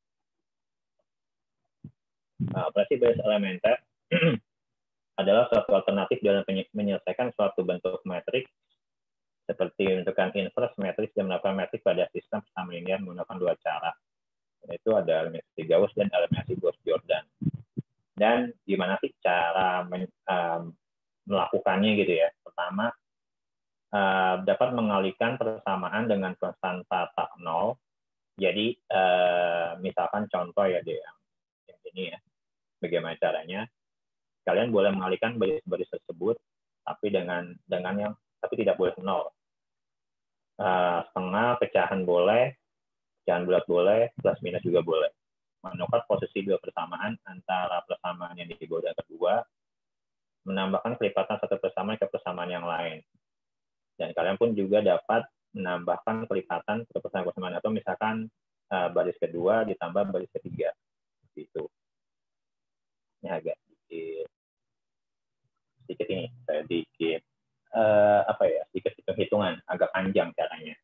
Nah, operasi baris elementer adalah suatu alternatif dalam menyelesaikan suatu bentuk matriks seperti menentukan inverse matriks dan melakukan matriks pada sistem persamaan linier menggunakan dua cara. Yaitu ada eliminasi Gauss dan eliminasi Gauss-Jordan. Dan gimana sih cara men, um, melakukannya gitu ya? Pertama, uh, dapat mengalihkan persamaan dengan konstanta tak nol. Jadi uh, misalkan contoh ya deh yang, yang ini ya. Bagaimana caranya? Kalian boleh mengalihkan baris-baris tersebut, tapi dengan dengan yang tapi tidak boleh nol. Uh, setengah pecahan boleh, pecahan bulat boleh, plus minus juga boleh. Menukar posisi dua persamaan antara persamaan yang di bawah dan kedua, menambahkan kelipatan satu persamaan ke persamaan yang lain. Dan kalian pun juga dapat menambahkan kelipatan ke persamaan atau misalkan uh, baris kedua ditambah baris ketiga. Gitu. Ini agak sedikit, sedikit ini, sedikit uh, apa ya, sedikit hitung-hitungan, agak panjang caranya.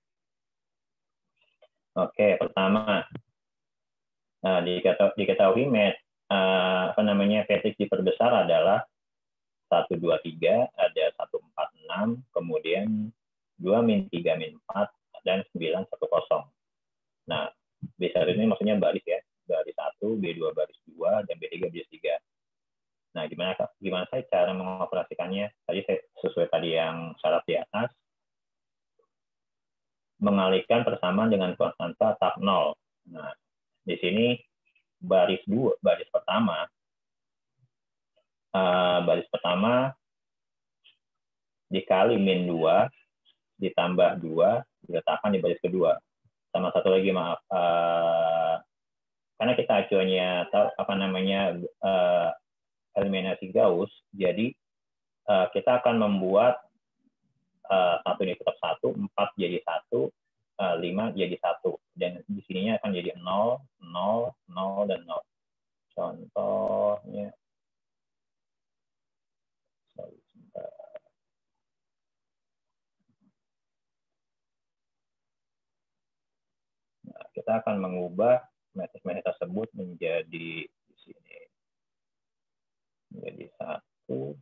Oke, pertama, uh, diketahui, diketahui met, uh, apa namanya matriks diperbesar adalah satu, dua, tiga, ada satu, empat, enam, kemudian dua, min tiga, min empat, dan sembilan, satu, kosong. Nah, besar ini maksudnya baris ya, baris satu, B dua baris dua, dan B tiga baris tiga. Nah, gimana gimana saya cara mengoperasikannya? Tadi saya sesuai tadi yang syarat di atas, mengalihkan persamaan dengan konstanta tak nol. Nah, di sini baris dua, baris pertama, uh, baris pertama dikali min dua ditambah dua diletakkan di baris kedua. Sama satu lagi maaf, uh, karena kita acuannya tahu apa namanya uh, eliminasi Gauss, jadi uh, kita akan membuat uh, satu ini tetap satu, empat jadi satu, uh, lima jadi satu, dan di sininya akan jadi nol, nol, nol, dan nol. Contohnya, sorry, nah, kita akan mengubah matriks-matriks tersebut menjadi di sini. menjadi satu.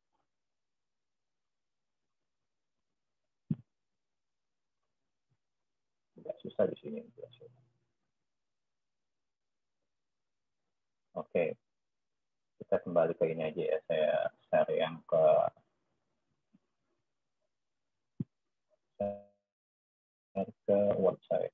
Tidak susah di sini. Oke, kita kembali ke ini aja ya. Saya share yang ke share ke website.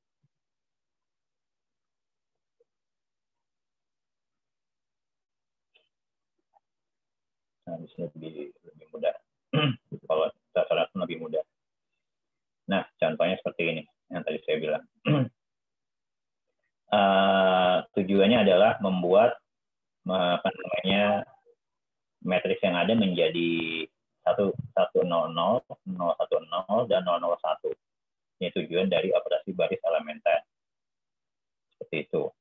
Nah, di sini lebih, lebih mudah. Kalau saya lebih mudah. Nah, contohnya seperti ini yang tadi saya bilang. Uh, tujuannya adalah membuat apa namanya matriks yang ada menjadi satu satu nol nol nol satu nol dan nol nol satu. Ini tujuan dari operasi baris elementer. Seperti itu.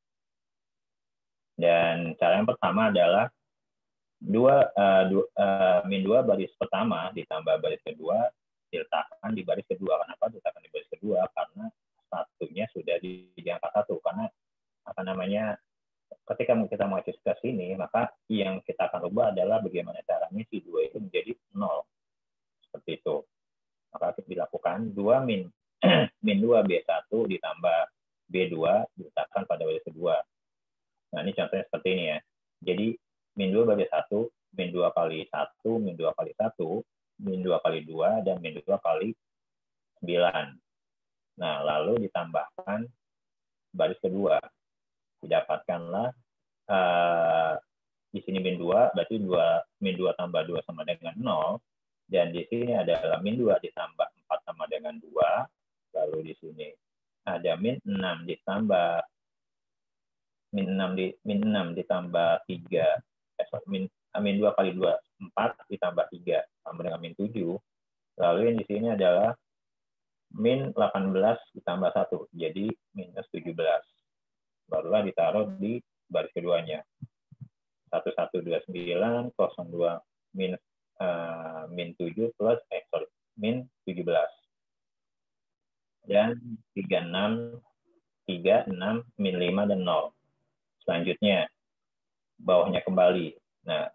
Dan cara yang pertama adalah dua, uh, dua uh, min dua baris pertama ditambah baris kedua diletakkan di baris kedua. Kenapa diletakkan di baris kedua? Karena satunya sudah di, di angka satu. Karena apa namanya, ketika kita mau ke sini, maka yang kita akan ubah adalah bagaimana caranya si dua itu menjadi nol. Seperti itu. Maka kita dilakukan dua min min dua B satu ditambah B dua diletakkan pada baris kedua. Nah, ini contohnya seperti ini ya. Jadi min dua bagi satu, min dua kali satu, min dua kali satu, min dua kali dua, dan min dua kali sembilan. Nah, lalu ditambahkan baris kedua. Didapatkanlah uh, di sini min dua, berarti dua, min dua tambah dua sama dengan nol, dan di sini adalah min dua ditambah empat sama dengan dua, lalu di sini ada min enam ditambah min enam di min enam ditambah tiga, eh, min min dua kali dua, empat ditambah tiga sama dengan min tujuh. Lalu yang di sini adalah min delapan belas ditambah satu, jadi minus tujuh belas. Barulah ditaruh di baris keduanya. satu satu dua sembilan, nol dua minus uh, min tujuh plus eh sorry, min tujuh belas. Dan tiga enam, tiga enam, min lima dan nol. Selanjutnya bawahnya kembali. Nah,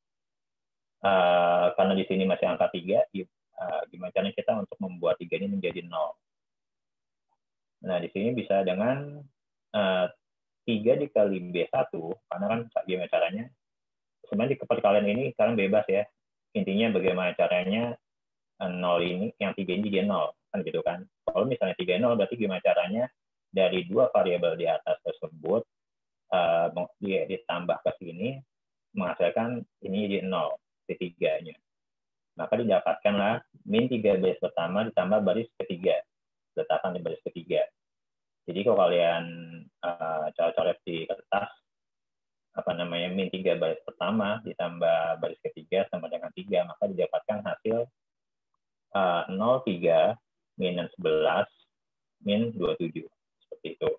uh, karena di sini masih angka tiga, uh, gimana caranya kita untuk membuat tiga ini menjadi nol? Nah, di sini bisa dengan uh, tiga dikali B satu, karena kan gimana caranya, sebenarnya di perkalian ini kalian bebas ya, intinya bagaimana caranya nol ini, yang tiga ini jadi nol, kan gitu kan. Kalau misalnya tiga nol, berarti gimana caranya dari dua variabel di atas tersebut uh, ditambah ke sini, menghasilkan ini jadi nol, ketiganya. Maka didapatkanlah min tiga baris pertama ditambah baris ketiga, letakkan di baris ketiga. Jadi kalau kalian uh, coret-coret di kertas, apa namanya, min tiga baris pertama ditambah baris ketiga sama dengan tiga, maka didapatkan hasil uh, nol tiga minus sebelas min dua puluh tujuh. Seperti itu.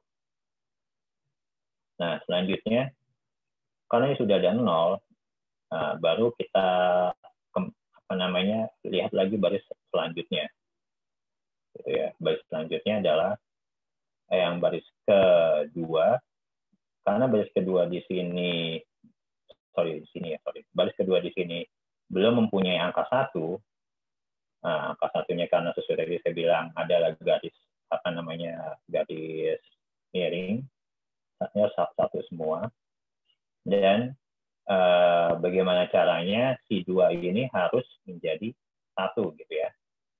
Nah, selanjutnya, karena ini sudah ada nol, uh, baru kita apa namanya, lihat lagi baris selanjutnya. Gitu ya. Baris selanjutnya adalah yang baris kedua, karena baris kedua di sini, sorry di sini ya, sorry, baris kedua di sini belum mempunyai angka satu. Nah, angka satunya karena sesuai tadi saya bilang adalah garis apa namanya, garis miring, satu satu semua. Dan eh, bagaimana caranya si dua ini harus menjadi satu gitu ya.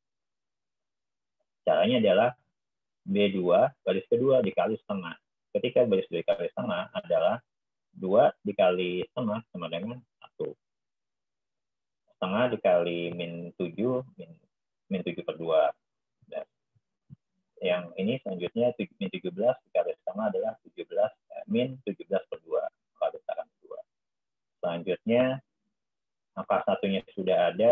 Caranya adalah B dua baris kedua dikali setengah. Ketika baris kedua dikali setengah adalah dua dikali setengah sama dengan satu. Setengah dikali min tujuh, min, min tujuh per dua. Dan yang ini selanjutnya min tujuh belas dikali setengah adalah tujuh belas, min tujuh belas per dua. Kalau letakkan dua. Selanjutnya, angka satunya sudah ada.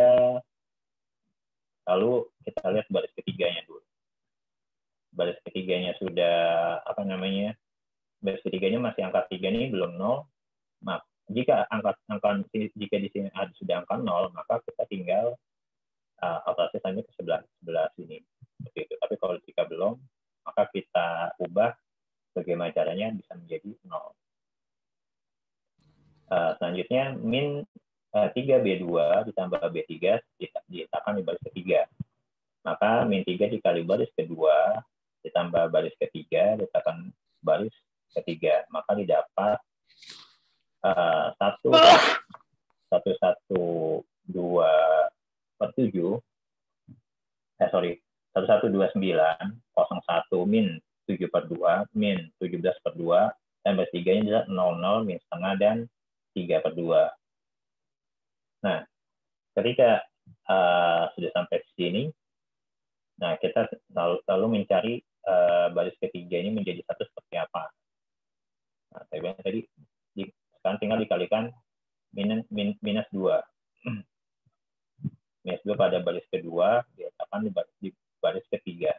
Lalu kita lihat baris ketiganya dulu. Baris ketiganya sudah apa namanya, baris ketiganya masih angka tiga ini belum nol. Nah, jika angka angka jika di sini ada sudah angka nol, maka kita tinggal uh, operasi selanjutnya ke sebelah sebelah sini. Seperti itu. Tapi kalau jika belum, maka kita ubah bagaimana caranya bisa menjadi nol. Uh, selanjutnya min uh, tiga B dua ditambah B tiga diletakkan di baris ketiga. Maka min tiga dikali baris kedua ditambah baris ketiga diletakkan baris ketiga. Maka didapat uh, satu satu satu dua per tujuh. Eh sorry satu satu dua sembilan nol satu min tujuh per dua min tujuh belas per dua dan baris tiganya adalah nol nol min setengah dan tiga per dua. Nah, ketika uh, sudah sampai sini, nah kita lalu, lalu mencari uh, baris ketiga ini menjadi satu seperti apa. Nah, saya bilang tadi, di, sekarang tinggal dikalikan minus, min, minus dua. Minus dua pada baris kedua, diletakkan di baris, di baris ketiga.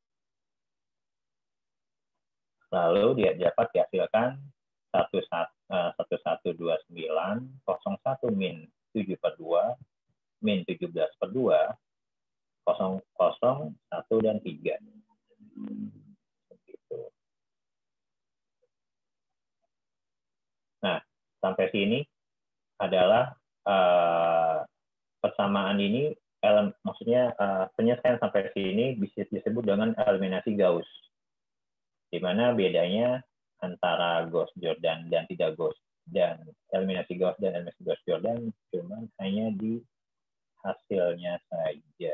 Lalu dia dapat dihasilkan satu satu dua sembilan nol satu min tujuh per dua min tujuh belas per dua nol nol satu dan tiga. Begitu. Nah, sampai sini adalah uh, persamaan ini, ele, maksudnya uh, penyelesaian sampai sini bisa disebut dengan eliminasi Gauss. Di mana bedanya antara Gauss-Jordan dan tidak Gauss, dan eliminasi Gauss dan eliminasi Gauss-Jordan cuma hanya di hasilnya saja.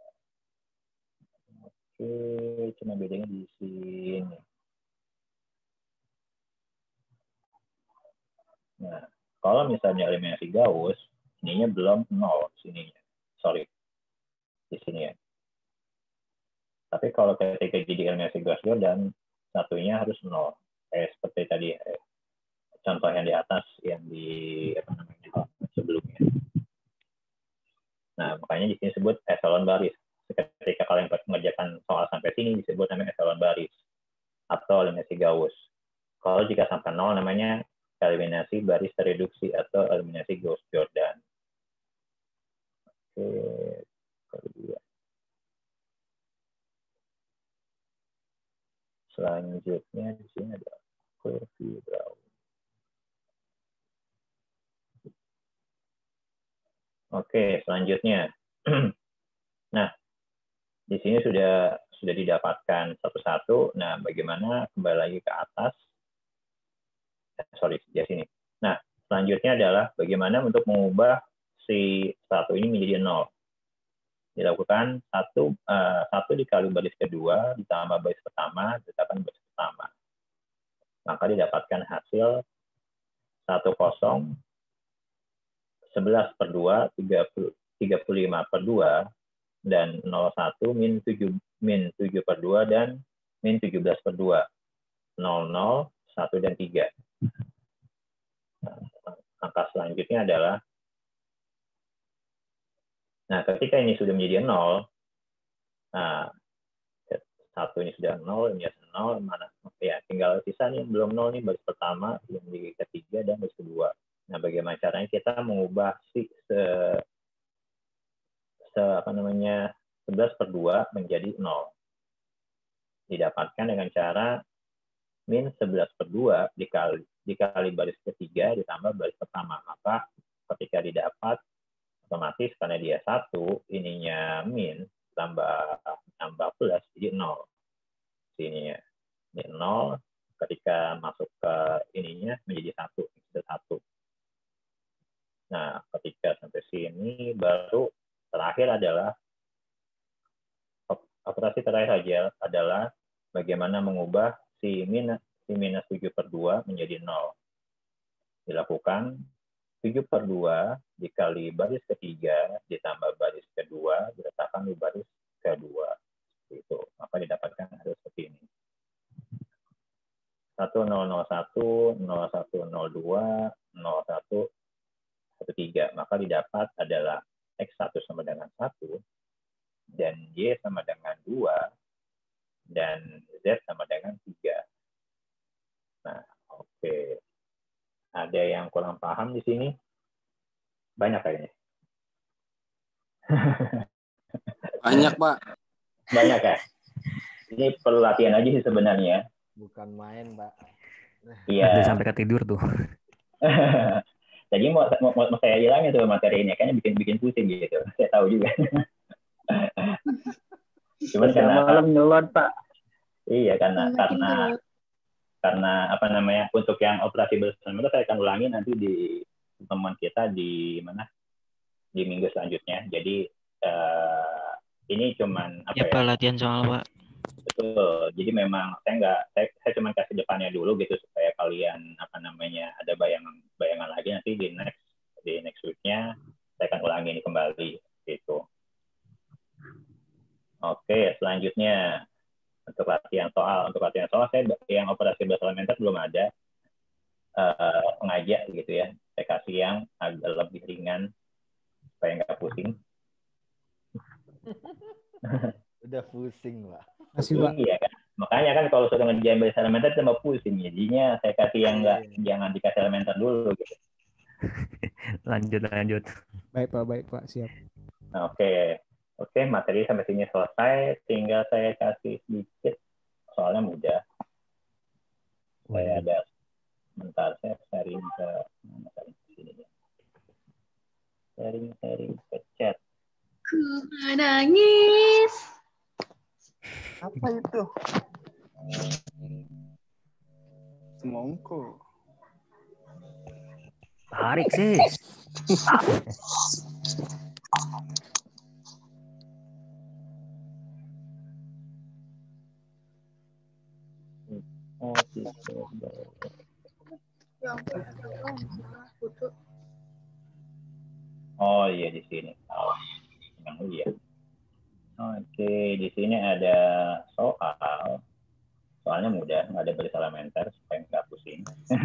Oke, cuma bedanya di sini. Nah, kalau misalnya eliminasi Gauss, ininya belum nol sininya. Sorry, di sini ya. Tapi kalau ketika jadi eliminasi Gauss-Jordan, satunya harus nol. Eh, seperti tadi eh, contoh yang di atas yang di apa namanya sebelumnya. Nah, makanya di sini disebut eselon baris. Ketika kalian mengerjakan soal sampai sini disebut namanya eselon baris atau eliminasi Gauss. Kalau jika sampai nol namanya eliminasi baris tereduksi atau eliminasi Gauss-Jordan. Oke, kedua. Selanjutnya di sini ada kurvi Brown. Oke, selanjutnya. Nah, di sini sudah sudah didapatkan satu-satu. Nah, bagaimana kembali lagi ke atas? Eh, sorry, di sini. Nah, selanjutnya adalah bagaimana untuk mengubah si satu ini menjadi nol. Dilakukan satu uh, satu dikali baris kedua ditambah baris pertama ditetapkan baris pertama, maka didapatkan hasil satu kosong sebelas per dua tiga puluh lima per dua dan nol satu min tujuh min tujuh per dua dan min tujuh belas per dua nol nol satu dan tiga. Nah, angka selanjutnya adalah, nah, ketika ini sudah menjadi nol, nah, satu ini sudah nol, ini sudah nol, mana? Ya, tinggal sisa nih yang belum nol nih, baris pertama, yang di ketiga, dan baris kedua. Nah, bagaimana caranya kita mengubah si se, se apa namanya sebelas per dua menjadi nol? Didapatkan dengan cara min sebelas per dua dikali, dikali baris ketiga ditambah baris pertama. Maka ketika didapat, otomatis karena dia satu, ininya min, tambah tambah plus, jadi nol. Sininya. Ini nol, ketika masuk ke ininya menjadi satu, menjadi satu. Nah, ketika sampai sini, baru terakhir adalah, operasi terakhir saja adalah bagaimana mengubah si minus, si minus tujuh per dua menjadi nol. Dilakukan tujuh per dua dikali baris ketiga ditambah baris kedua diletakkan di baris kedua. Itu. Maka didapatkan hasil seperti ini. satu nol nol satu, nol satu nol dua, nol satu satu tiga. Maka didapat adalah X satu sama dengan satu, dan Y sama dengan dua, dan Z sama dengan tiga. Nah, oke. Okay. Ada yang kurang paham di sini? Banyak kayaknya. Banyak, Pak. Banyak ya? Ini perlu latihan aja sih sebenarnya. Bukan main, Pak. Iya. Udah sampai ketidur tuh. Jadi mau, mau, mau saya hilangin tuh materi ini, kayaknya bikin bikin pusing gitu. Saya tahu juga. Cuman karena malam nyelot Pak. Iya karena Makin karena teruk. karena apa namanya untuk yang operasi bersama itu saya akan ulangi nanti di pertemuan kita di mana di minggu selanjutnya. Jadi uh, ini cuman apa Ya, ya? Pak, latihan soal, Pak. Betul. Jadi memang saya nggak saya, saya cuma kasih depannya dulu gitu supaya kalian apa namanya ada bayangan bayangan lagi nanti di next di next week-nya saya akan ulangi ini kembali gitu. Oke, selanjutnya untuk latihan soal untuk latihan soal saya yang operasi bahasa elementer belum ada uh, sengaja gitu ya. Saya kasih yang agak lebih ringan supaya nggak pusing. Udah pusing lah. Masih, Pak. Iya kan. Makanya kan kalau sudah ngerjain bahasa elementer tambah pusing. Jadinya saya kasih yang enggak jangan dikasih elementer dulu gitu. Lanjut lanjut. Baik Pak, baik Pak, siap. Nah, oke. Oke, materi sampai sini selesai. Tinggal saya kasih sedikit. Soalnya mudah. Saya ada bentar saya sharing ke mana sharing ke sini ya. Sharing sharing ke chat. Ku menangis. Apa itu? Semongko. Tarik sih. Oh, oh iya di sini. Oh, iya. Oke, di sini ada soal. Soalnya mudah, nggak ada baris elementer supaya nggak pusing.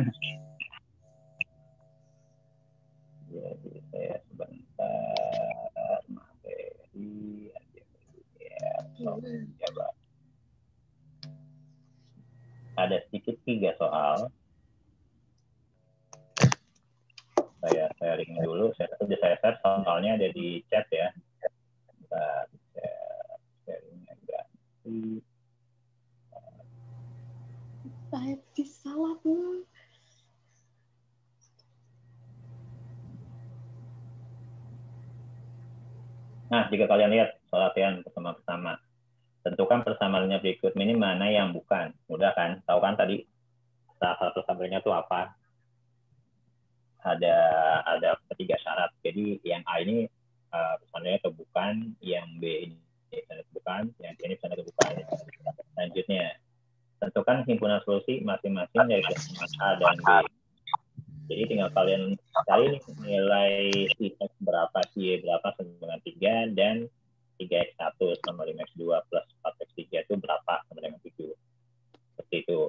Jadi saya sebentar materi ya, so, coba. Ada sedikit tiga soal. Saya sharing dulu. Saya sudah saya share soalnya ada di chat ya. Bentar, saya sharingnya ganti. Saya salah pun. Nah, jika kalian lihat soal latihan pertama-pertama, tentukan persamaannya berikut ini mana yang bukan. Mudah kan? Tahu kan tadi salah satu tabelnya itu apa? Ada ada ketiga syarat. Jadi yang A ini uh, persamaannya atau bukan, yang B ini persamaannya atau bukan, yang C ini persamaannya atau bukan. Selanjutnya, tentukan himpunan solusi masing-masing dari A dan B. Jadi tinggal kalian cari nilai si X berapa, si Y berapa sama dengan tiga, dan tiga X satu sama lima X dua plus empat X tiga itu berapa sama dengan tujuh. Seperti itu.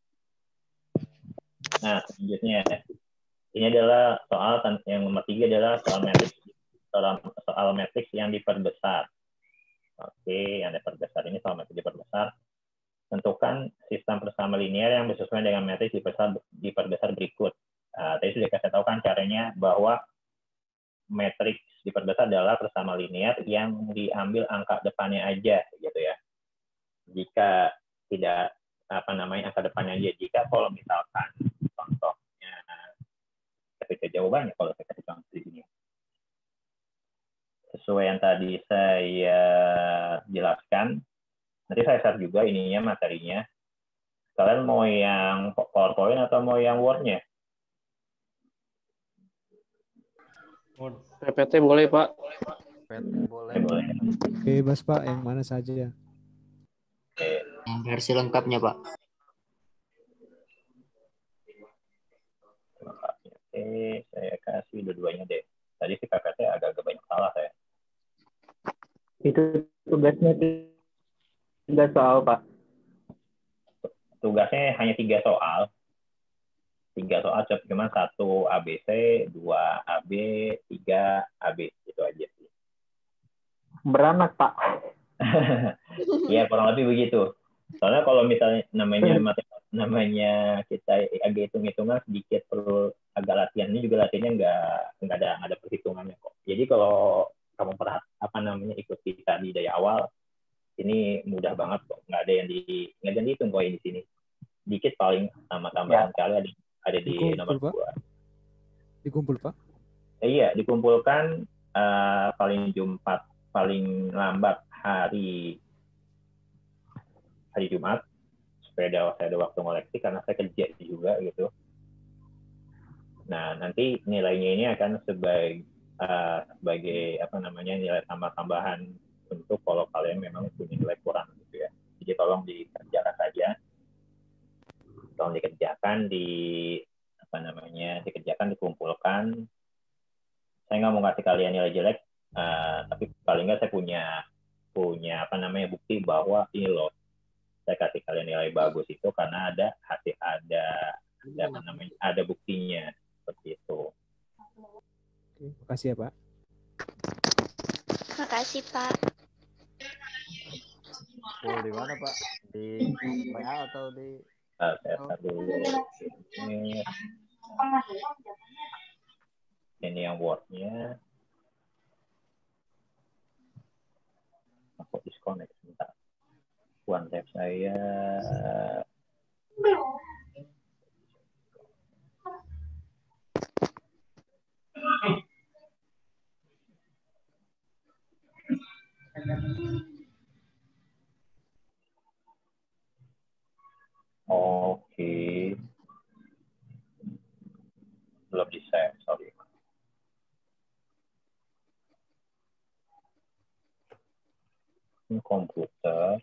Nah, selanjutnya, ini adalah soal yang nomor tiga adalah soal matriks soal, soal matriks yang diperbesar. Oke, yang diperbesar ini soal matriks diperbesar. Tentukan sistem persama linear yang bersesuaian dengan matriks diperbesar, diperbesar berikut. Nah, tadi sudah saya tahu kan caranya bahwa matriks diperbesar adalah persama linear yang diambil angka depannya aja, gitu ya. Jika tidak apa namanya angka depannya aja, jika kalau misalkan contohnya ketika jawabannya kalau saya kasih contoh di sini, sesuai yang tadi saya jelaskan, nanti saya share juga ininya materinya. Kalian mau yang PowerPoint atau mau yang Word-nya? P P T boleh, Pak. P P T boleh. Boleh. Bebas Pak, yang mana saja. Yang versi lengkapnya, Pak. Oke, saya kasih dua-duanya deh. Tadi si P P T agak-agak banyak salah saya. Itu tugasnya tiga soal, Pak. Tugasnya hanya tiga soal. Tiga soal, cuma satu A B C, dua A B, tiga A B. Itu aja sih. Beranak, Pak. Ya, kurang lebih begitu. Soalnya kalau misalnya namanya namanya kita agak hitung-hitungan sedikit perlu agak latihan. Ini juga latihannya nggak nggak ada nggak ada perhitungannya kok. Jadi kalau kamu perhat apa namanya ikut kita di dari awal, ini mudah banget kok. Nggak ada yang di nggak ada yang dihitung kok di sini. Dikit paling sama tambahan ya. Kali ada ada di Betul, nomor betul, dua. Dikumpul, Pak? Eh, iya, dikumpulkan uh, paling Jumat, paling lambat hari hari Jumat, supaya ada, saya ada waktu ngoleksi karena saya kerja juga gitu. Nah, nanti nilainya ini akan sebagai uh, sebagai apa namanya nilai tambah-tambahan untuk kalau kalian memang punya nilai kurang gitu ya. Jadi tolong dikerjakan saja, tolong dikerjakan di apa namanya dikerjakan dikumpulkan. Saya nggak mau ngasih kalian nilai jelek, uh, tapi paling nggak saya punya punya apa namanya bukti bahwa ini loh saya kasih kalian nilai bagus itu karena ada hati ada ada apa namanya ada buktinya seperti itu. Oke, makasih ya Pak. Makasih Pak. Oh, di mana Pak? Di W A atau di? Uh, saya tar dulu. Ini, ini yang Word-nya. Aku disconnect sebentar. OneDrive saya. Oke. Belum di-save, sorry. Ini komputer.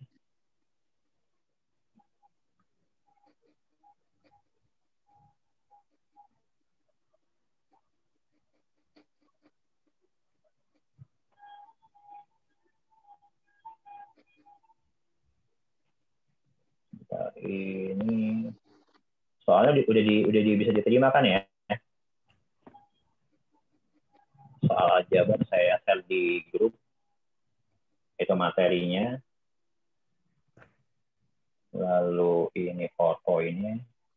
Ini soalnya di, udah di udah di, bisa diterima kan ya? Soal aljabar saya share di grup itu materinya. Lalu ini foto ini.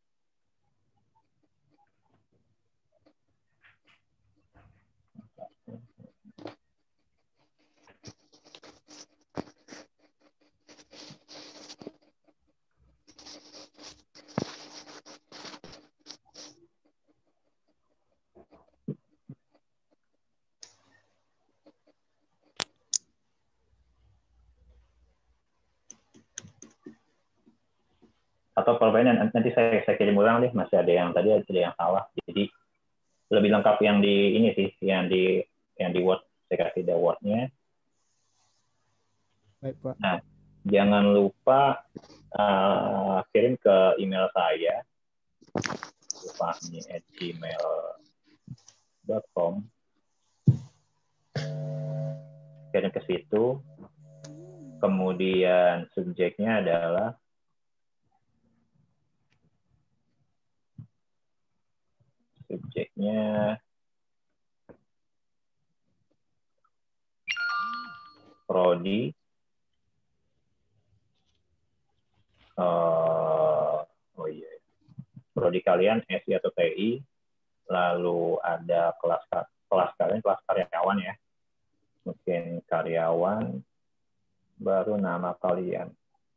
Atau perbedaannya nanti saya saya kirim ulang deh, masih ada yang tadi ada yang salah. Jadi lebih lengkap yang di ini sih, yang di yang di Word, saya kasih ada Word-nya. Baik, Pak. Nah, jangan lupa uh, kirim ke email saya fahmi at gmail dot com. Kirim ke situ. Kemudian subjeknya adalah subjeknya prodi, uh, oh iya, prodi kalian S I atau T I, lalu ada kelas kelas kalian kelas karyawan ya, mungkin karyawan, baru nama kalian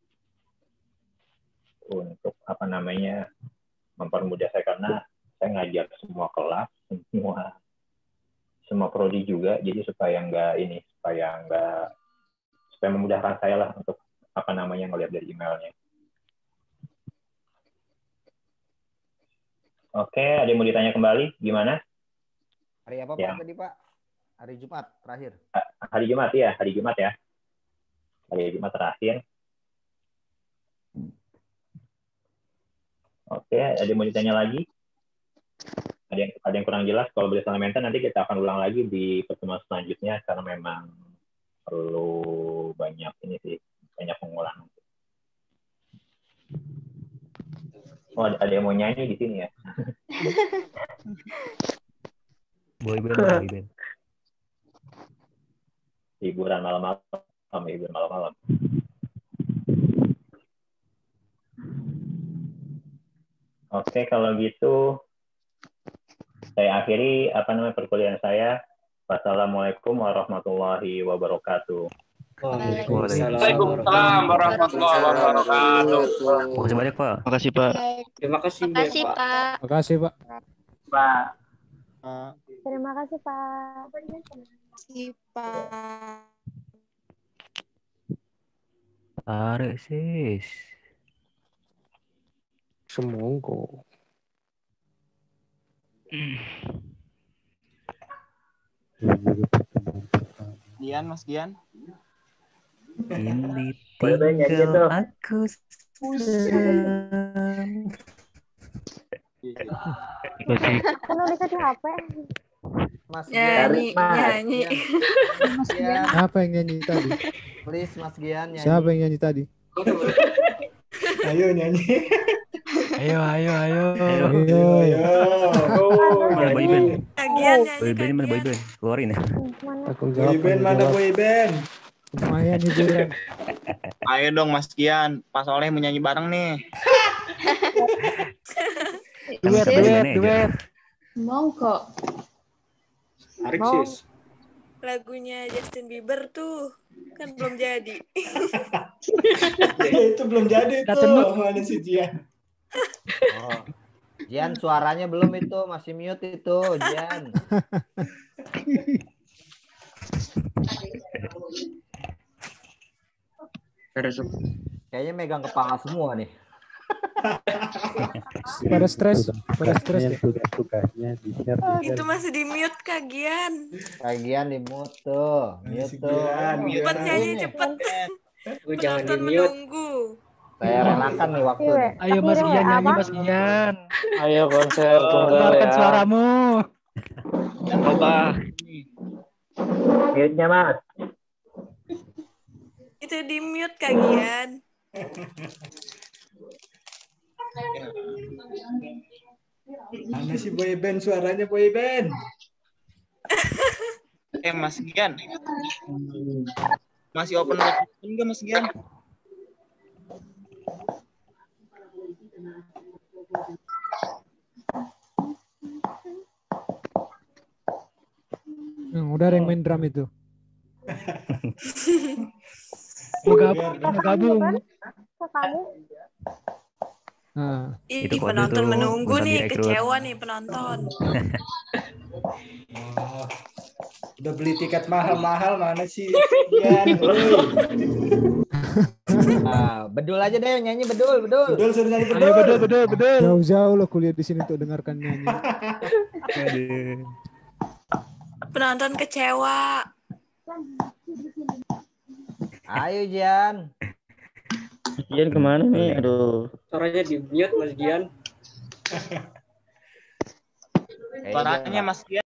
untuk apa namanya mempermudah saya karena saya ngajar semua kelas, semua semua prodi juga, jadi supaya nggak ini, supaya nggak, supaya memudahkan saya lah untuk apa namanya ngelihat dari emailnya. Oke, ada yang mau ditanya kembali? Gimana? Hari apa Ya. Pak tadi Pak? Hari Jumat terakhir. Hari Jumat ya, hari Jumat ya. Hari Jumat terakhir. Oke, ada yang mau ditanya lagi? Ada yang, ada yang kurang jelas, kalau boleh elementer nanti kita akan ulang lagi di pertemuan selanjutnya karena memang perlu banyak ini sih, banyak pengulangan. Oh, ada, ada yang mau nyanyi di sini ya? Boyband, boyband. Hiburan malam-malam, hiburan malam-malam. Oke, kalau gitu saya akhiri apa namanya perkuliahan saya. Wassalamualaikum warahmatullahi wabarakatuh. Waalaikumsalam warahmatullahi wabarakatuh. Makasih banyak Pak. Makasih Pak. Terima kasih Makasih Pak. Pak. Makasih Pak. Pak. Pak. Terima kasih, Pak. Terima kasih, Pak. Tarik sis. Semongko. Dian, Mas Dian. Ini Boleh nyanyi tinggal tuh. aku sedang. Kalau dikasih H P. Mas Nyanyi, Mas. nyanyi. Mas Gian, Siapa yang nyanyi tadi? please Mas Gian nyanyi. Siapa yang nyanyi tadi? Ayo nyanyi. Ayo, ayo, ayo. Ayo. Oh, Mana boyband? Kagian nyanyi, Boyband mana kagian. boyband? Keluarin ya. Tanggung jawab. Boyband mana boyband? Lumayan hiburan. Ayo dong Mas Gian, Pak Soleh mau nyanyi bareng nih. Duet, duet, duet. Mau kok. Ariksis. Lagunya Justin Bieber tuh kan belum jadi. Ya, itu belum jadi tuh. Mana si Jian? Oh. Jian suaranya belum itu, masih mute itu, Jian. Kayaknya megang kepala semua nih. Pada stres, pada stres deh. Tugas-tugasnya di share. Itu masih di mute Kagian. Kagian di mute tuh, mute tuh. Cepet nyanyi, cepet. Jangan di Penonton mute. menunggu. Saya relakan nih waktu. Ayo Mas Gian nyanyi Mas Gian. Ayo konser tunggal Keluarkan ya. suaramu. Coba. Mute-nya, Mas. Itu di mute Kagian. Mana si boyband, suaranya boyband? Eh Mas Gian. Masih open recording enggak Mas Gian? Hmm, udah ada yang main drum itu. Mau gabung, mau gabung. Ke kamu. Nah, Ih, Itu kode penonton tuh, menunggu bukan nih, direkrut. kecewa nih penonton. Oh, udah beli tiket mahal-mahal mana sih Jian? Nah, bedul aja deh nyanyi bedul, bedul. Bedul suruh nyanyi bedul. Ayo bedul, bedul, bedul. jauh-jauh lo kuliah di sini untuk dengarkan nyanyi. Penonton kecewa. Ayo Jian. Gian kemana nih? Aduh. Suaranya di mute Mas Gian. Kayaknya Suaranya nggak- Mas Gian.